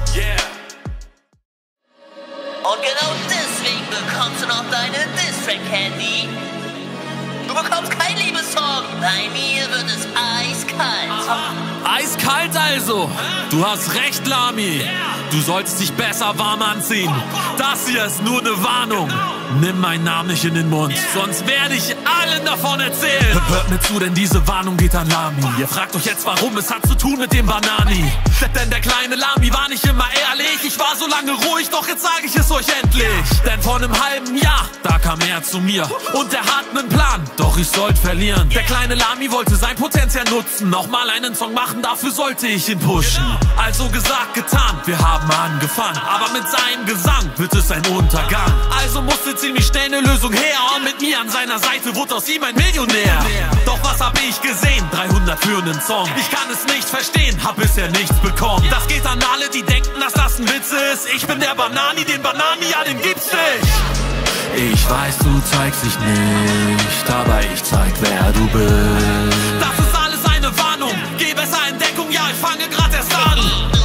Und genau deswegen bekommst du noch deine Distrack-Handy. Du bekommst kein Liebessong. Bei mir wird es eiskalt. Eiskalt also. Du hast recht, Lamy. Du solltest dich besser warm anziehen. Das hier ist nur eine Warnung. Nimm meinen Namen nicht in den Mund, sonst werde ich allen davon erzählen. Hört mir zu, denn diese Warnung geht an Lami. Ihr fragt euch jetzt warum, es hat zu tun mit dem Banani. Denn der kleine Lami war nicht immer ehrlich. Ich war so lange ruhig, doch jetzt sage ich es euch endlich. Denn vor einem halben Jahr, da kam er zu mir und er hat nen Plan, doch ich sollte verlieren. Der kleine Lami wollte sein Potenzial nutzen, nochmal einen Song machen, dafür sollte ich ihn pushen. Also gesagt, getan, wir haben angefangen, aber mit seinem Gesang wird es ein Untergang. Also musste ziemlich schnell eine Lösung her und mit mir an seiner Seite wurde aus ihm ein Millionär. Doch was hab ich gesehen? dreihundert für nen Song. Ich kann es nicht verstehen, hab bisher nichts bekommen. Das geht an alle, die denken, dass das ein Witz ist. Ich bin der Banani, den Banani, ja, den gibt's nicht. Ich weiß, du zeigst dich nicht, aber ich zeig, wer du bist. Das ist alles eine Warnung, geh besser in Deckung, ja, ich fange grad erst an.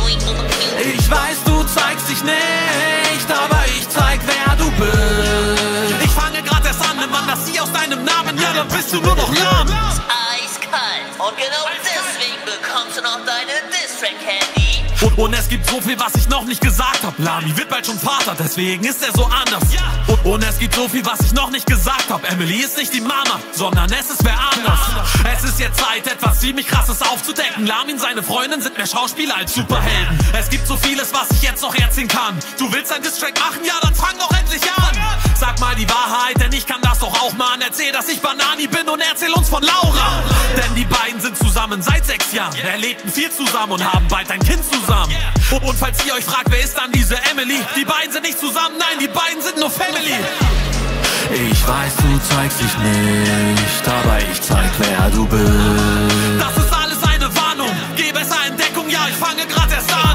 Ich weiß, du zeigst dich nicht, aber ich zeig, wer du bist. Ich fange grad erst an, nimm an das Sie aus deinem Namen, ja, dann bist du nur noch lahm. Eiskalt. Und genau deswegen bekommst du noch deine Diss-Track-Candy. Und, und es gibt so viel, was ich noch nicht gesagt hab. Lami wird bald schon Vater, deswegen ist er so anders. Und, und es gibt so viel, was ich noch nicht gesagt hab. Emily ist nicht die Mama, sondern es ist wer anders. Es ist jetzt Zeit, etwas ziemlich Krasses aufzudecken. Lami und seine Freundin sind mehr Schauspieler als Superhelden. Es gibt so vieles, was ich jetzt noch erzählen kann. Du willst ein Diss-Track machen? Ja, dann fang doch endlich an. Sag mal die Wahrheit, denn ich kann das doch auch mal. Erzähl, dass ich Banani bin und erzähl uns von Laura. Denn die beiden sind zusammen seit sechs Jahren. Erlebten viel zusammen und haben bald ein Kind zusammen. Und, und falls ihr euch fragt, wer ist dann diese Emily? Die beiden sind nicht zusammen, nein, die beiden sind nur Family. Ich weiß, du zeigst dich nicht, aber ich zeig, wer du bist. Das ist alles eine Warnung, geh besser in Deckung, ja, ich fange grad erst an.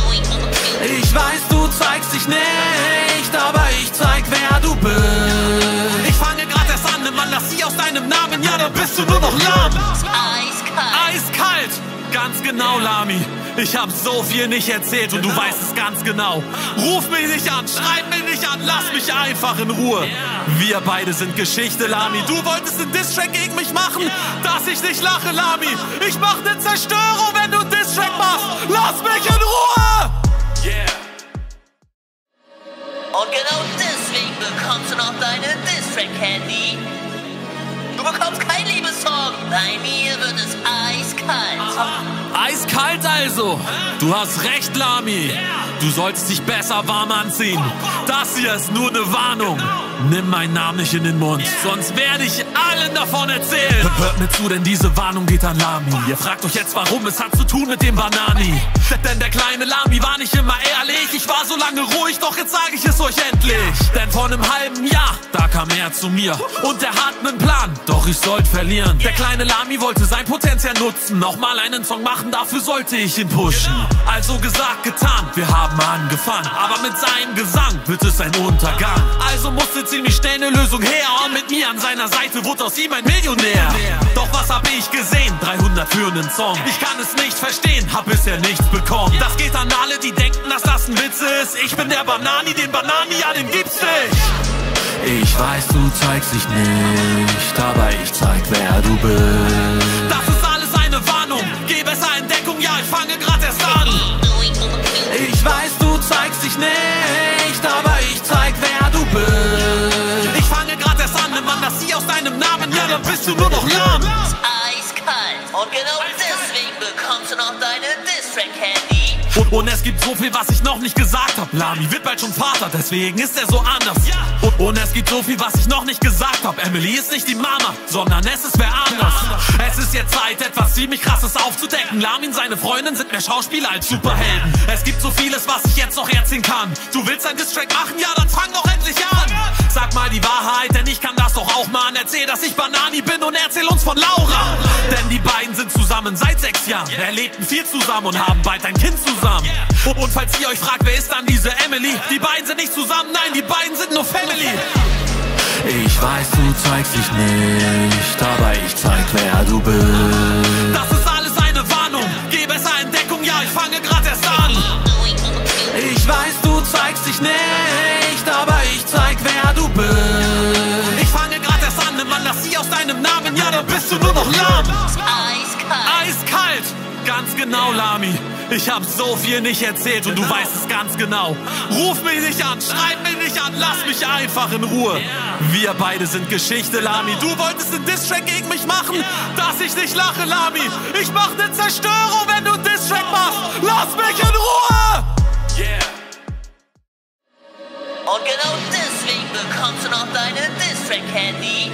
Ich weiß, du zeigst dich nicht, aber ich zeig, wer du bist. Ich fange grad erst an, nimm an das Sie aus deinem Namen, ja, dann bist du nur noch lahm. Eiskalt. Eiskalt, ganz genau, Lami. Ich hab so viel nicht erzählt und du weißt es ganz genau. Ruf mich nicht an, schreib mich nicht an, lass mich einfach in Ruhe. Wir beide sind Geschichte, Lami. Du wolltest einen Diss-Track gegen mich machen, dass ich nicht lache, Lami. Ich mach ne Zerstörung, wenn du einen Diss-Track machst. Lass mich in Ruhe! Und genau deswegen bekommst du noch deine Diss-Track-Candy. Du bekommst keinen Liebessong. Bei mir wird es eiskalt. Eiskalt also. Du hast recht, Lami. Du solltest dich besser warm anziehen. Das hier ist nur eine Warnung. Nimm meinen Namen nicht in den Mund, sonst werde ich allen davon erzählen. Hört mir zu, denn diese Warnung geht an Lami. Ihr fragt euch jetzt warum, es hat zu tun mit dem Banani. Denn der kleine Lami war nicht immer ehrlich. Ich war so lange ruhig, doch jetzt sage ich es euch endlich. Denn vor einem halben Jahr, da kam er zu mir und er hat nen Plan, doch ich sollte verlieren. Der kleine Lami wollte sein Potenzial nutzen, nochmal einen Song machen, dafür sollte ich ihn pushen. Also gesagt, getan, wir haben angefangen, aber mit seinem Gesang wird es ein Untergang. Also musste ziemlich schnell eine Lösung her und mit mir an seiner Seite wurde aus ihm ein Millionär. Doch was hab ich gesehen? dreihundert für nen Song. Ich kann es nicht verstehen, hab bisher nichts bekommen. Das geht an alle, die denken, dass das ein Witz ist. Ich bin der Banani, den Banani, ja, den gibt's nicht. Ich weiß, du zeigst dich nicht, aber ich zeig, wer du bist. Das ist alles eine Warnung, geh besser in Deckung, ja, ich fange grad erst an. Ich weiß, du zeigst dich nicht, aber ich zeig, wer du bist. Ich fange grad erst an, nimm an das Sie aus deinem Namen, ja, dann bist du nur noch lahm. Eiskalt. Und genau deswegen bekommst du noch deine Diss-Track-Candy. Und, und es gibt so viel, was ich noch nicht gesagt hab. Lami wird bald schon Vater, deswegen ist er so anders. Und, und es gibt so viel, was ich noch nicht gesagt hab. Emily ist nicht die Mama, sondern es ist wer anders. Es ist jetzt Zeit, etwas ziemlich Krasses aufzudecken. Lami und seine Freundin sind mehr Schauspieler als Superhelden. Es gibt so vieles, was ich jetzt noch erzählen kann. Du willst ein Diss-Track machen? Ja, dann fang doch endlich an. Sag mal die Wahrheit, denn ich kann das doch auch mal. Erzähl, dass ich Banani bin und erzähl uns von Laura. Denn die beiden sind zusammen seit sechs Jahren. Erlebten viel zusammen und haben bald ein Kind zusammen. Und, und falls ihr euch fragt, wer ist dann diese Emily? Die beiden sind nicht zusammen, nein, die beiden sind nur Family. Ich weiß, du zeigst dich nicht, aber ich zeig, wer du bist. Das ist alles eine Warnung, geh besser in Deckung, ja, ich fange grad erst an. Ich weiß, du zeigst dich nicht, aber ich zeig, wer du bist. Ich fange grad erst an, nimm an das Sie aus deinem Namen, ja, dann bist du nur noch lahm. Eiskalt. Eiskalt, ganz genau, Lami. Ich hab so viel nicht erzählt und du weißt es ganz genau. Ruf mich nicht an, schreib mich nicht an, lass mich mich einfach in Ruhe. Wir beide sind Geschichte, Lami. Du wolltest einen Distrack gegen mich machen, dass ich nicht lache, Lami. Ich mach ne Zerstörung, wenn du einen Distrack machst. Lass mich in Ruhe! Yeah. Und genau deswegen bekommst du noch deine Distrack-Candy.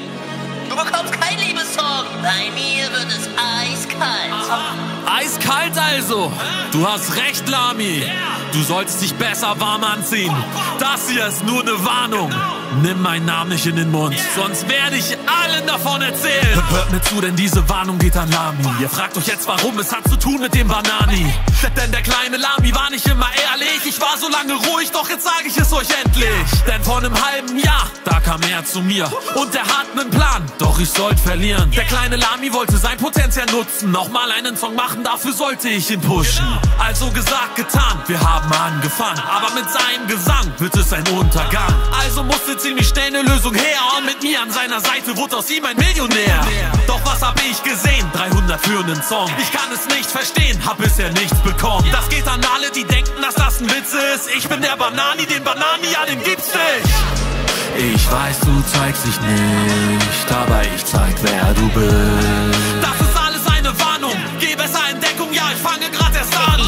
Du bekommst kein Liebessong. Bei mir wird es eiskalt. Eiskalt also? Du hast recht, Lami. Du solltest dich besser warm anziehen. Das hier ist nur eine Warnung. Nimm meinen Namen nicht in den Mund, sonst werde ich allen davon erzählen. Hört mir zu, denn diese Warnung geht an Lami. Ihr fragt euch jetzt warum, es hat zu tun mit dem Banani. Denn der kleine Lami war nicht immer ehrlich. Ich war so lange ruhig, doch jetzt sage ich es euch endlich. Denn vor einem halben Jahr, da kam er zu mir und er hat einen Plan, doch ich sollte verlieren. Der kleine Lami wollte sein Potenzial nutzen, nochmal einen Song machen, dafür sollte ich ihn pushen. Also gesagt, getan, wir haben angefangen, aber mit seinem Gesang wird es ein Untergang. Also musste ziemlich schnell eine Lösung her und mit mir an seiner Seite wurde aus ihm ein Millionär. Doch was hab ich gesehen? dreihundert für einen Song. Ich kann es nicht verstehen, hab bisher nichts bekommen. Das geht an alle, die denken, dass das ein Witz ist. Ich bin der Banani, den Banani, ja, den gibt's nicht. Ich weiß, du zeigst dich nicht, aber ich zeig, wer du bist. Das ist alles eine Warnung, geh besser in Deckung, ja, ich fange grad erst an.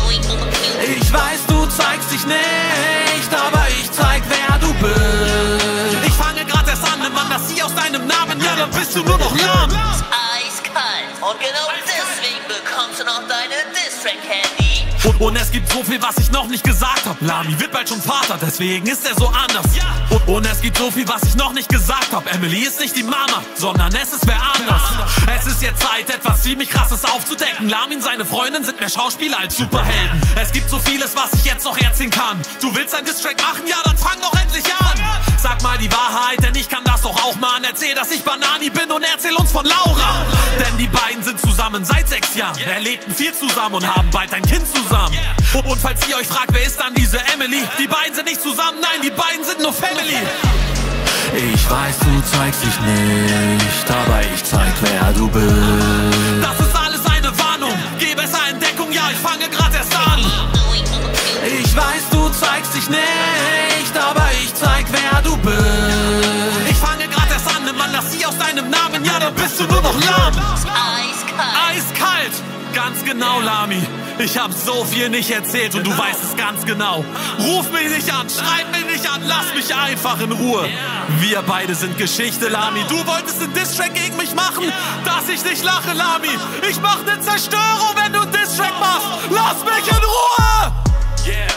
Ich weiß, du zeigst dich nicht, aber ich zeig, wer du bist. Ich fange grad erst an, nimm an das Sie aus deinem Namen, ja, dann bist du nur noch lahm. Eiskalt. Und genau deswegen bekommst du noch deine Distrack-Candy. Und, und es gibt so viel, was ich noch nicht gesagt hab. Lami wird bald schon Vater, deswegen ist er so anders. Und, und es gibt so viel, was ich noch nicht gesagt hab. Emily ist nicht die Mama, sondern es ist wer anders. Es ist jetzt Zeit, etwas ziemlich Krasses aufzudecken. Lami und seine Freundin sind mehr Schauspieler als Superhelden. Es gibt so vieles, was ich jetzt noch erzählen kann. Du willst einen Distrack machen? Ja, dann fang doch endlich an. Sag mal die Wahrheit, denn ich kann das doch auch mal. Erzähl, dass ich Banani bin und erzähl uns von Laura. Denn die beiden sind zusammen seit sechs Jahren, erlebten viel zusammen und haben bald ein Kind zusammen. Und, und falls ihr euch fragt, wer ist dann diese Emily? Die beiden sind nicht zusammen, nein, die beiden sind nur Family. Ich weiß, du zeigst dich nicht, aber ich zeig, wer du bist. Das ist alles eine Warnung, geh besser in Deckung, ja, ich fange grad erst an. Ich weiß, du zeigst dich nicht, aber ich zeig, wer du bist. Ich fange grad erst an, nimm an das Sie aus deinem Namen, ja, dann bist du nur noch lahm. Eiskalt. Eiskalt, ganz genau, Lami. Ich hab so viel nicht erzählt und du weißt es ganz genau. Ruf mich nicht an, schreib mich nicht an, lass mich einfach in Ruhe. Wir beide sind Geschichte, Lami. Du wolltest einen Distrack gegen mich machen, dass ich nicht lache, Lami. Ich mach ne Zerstörung, wenn du einen Distrack machst. Lass mich in Ruhe! Yeah.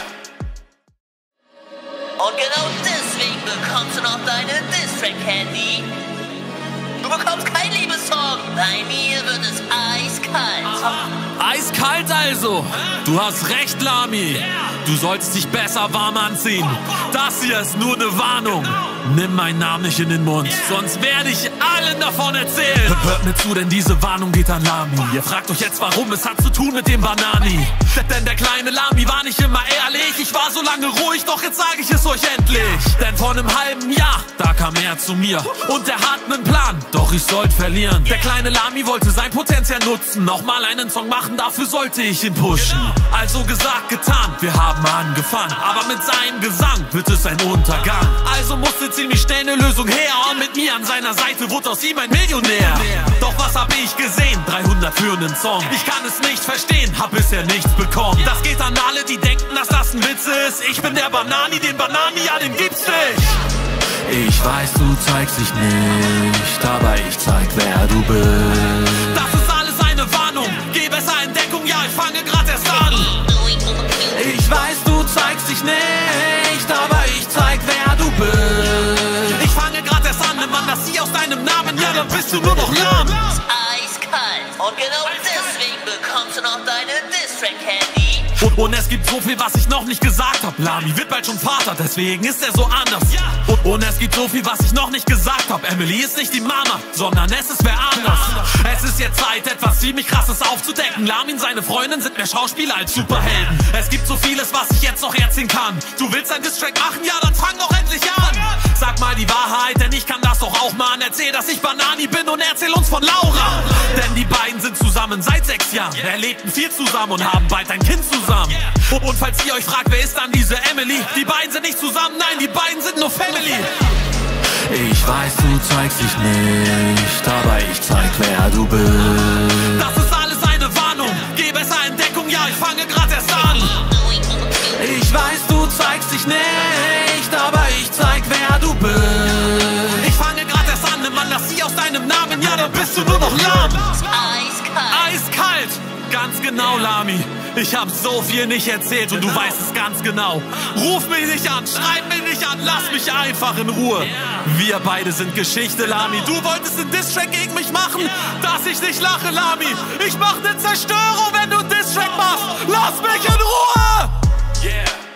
Und genau deswegen bekommst du noch deine Distrack-Candy. Du bekommst kein Liebessong. Bei mir wird es eiskalt. Eiskalt also? Du hast recht, Lami. Du solltest dich besser warm anziehen. Das hier ist nur eine Warnung. Nimm meinen Namen nicht in den Mund, sonst werde ich allen davon erzählen. Hört mir zu, denn diese Warnung geht an Lami. Ihr fragt euch jetzt warum, es hat zu tun mit dem Banani. Denn der kleine Lami war nicht immer ehrlich. Ich war so lange ruhig, doch jetzt sage ich es euch endlich. Denn vor einem halben Jahr, da kam er zu mir und er hat einen Plan, doch ich sollte verlieren. Der kleine Lami wollte sein Potenzial nutzen, nochmal einen Song machen, dafür sollte ich ihn pushen. Also gesagt, getan, wir haben angefangen, aber mit seinem Gesang wird es ein Untergang. Also musste ziemlich schnell eine Lösung her und mit mir an seiner Seite wurde aus ihm ein Millionär. Doch was hab ich gesehen? dreihundert für einen Song. Ich kann es nicht verstehen, hab bisher nichts bekommen. Das geht an alle, die denken, dass das ein Witz ist. Ich bin der Banani, den Banani, ja, den gibt's nicht. Ich weiß, du zeigst dich nicht, aber ich zeig, wer du bist. Das ist alles eine Warnung, geh besser in Deckung, ja, ich fange grad erst an. Ich weiß, du zeigst dich nicht, aber ich zeig, wer du bist. Ich fange grad erst an, nimm an das Sie aus deinem Namen, ja, dann bist du nur noch lahm. Eiskalt. Und genau deswegen bekommst du noch deine Distrack-Candy. Und, und es gibt so viel, was ich noch nicht gesagt hab. Lami wird bald schon Vater, deswegen ist er so anders. Und, und es gibt so viel, was ich noch nicht gesagt hab. Emily ist nicht die Mama, sondern es ist wer anders. Es ist jetzt Zeit, etwas ziemlich Krasses aufzudecken. Lami und seine Freundin sind mehr Schauspieler als Superhelden. Es gibt so vieles, was ich jetzt noch erzählen kann. Du willst einen Distrack machen? Ja, dann fang doch endlich an. Sag mal die Wahrheit, denn ich kann das doch auch mal. Erzähl, dass ich Banani bin und erzähl uns von Laura. Denn die beiden sind zusammen seit sechs Jahren, erlebten viel zusammen und haben bald ein Kind zusammen. Und falls ihr euch fragt, wer ist dann diese Emily? Die beiden sind nicht zusammen, nein, die beiden sind nur weiß, du zeigst dich nicht, aber ich zeig, wer du bist. Das ist alles eine Warnung, geh besser in Deckung, ja, ich fange grad erst an. Ich weiß, du zeigst dich nicht, aber ich zeig, wer du bist. Ich fange grad erst an, nimm an, lass sie aus deinem Namen, ja, dann bist du nur noch lahm. Eiskalt. Eiskalt, ganz genau, Lami. Ich hab so viel nicht erzählt und du weißt es ganz genau. Ruf mich nicht an, schreib mich nicht an, lass mich einfach in Ruhe. Wir beide sind Geschichte, Lami. Du wolltest einen Diss-Track gegen mich machen, dass ich nicht lache, Lami. Ich mach ne Zerstörung, wenn du einen Diss-Track machst. Lass mich in Ruhe! Yeah.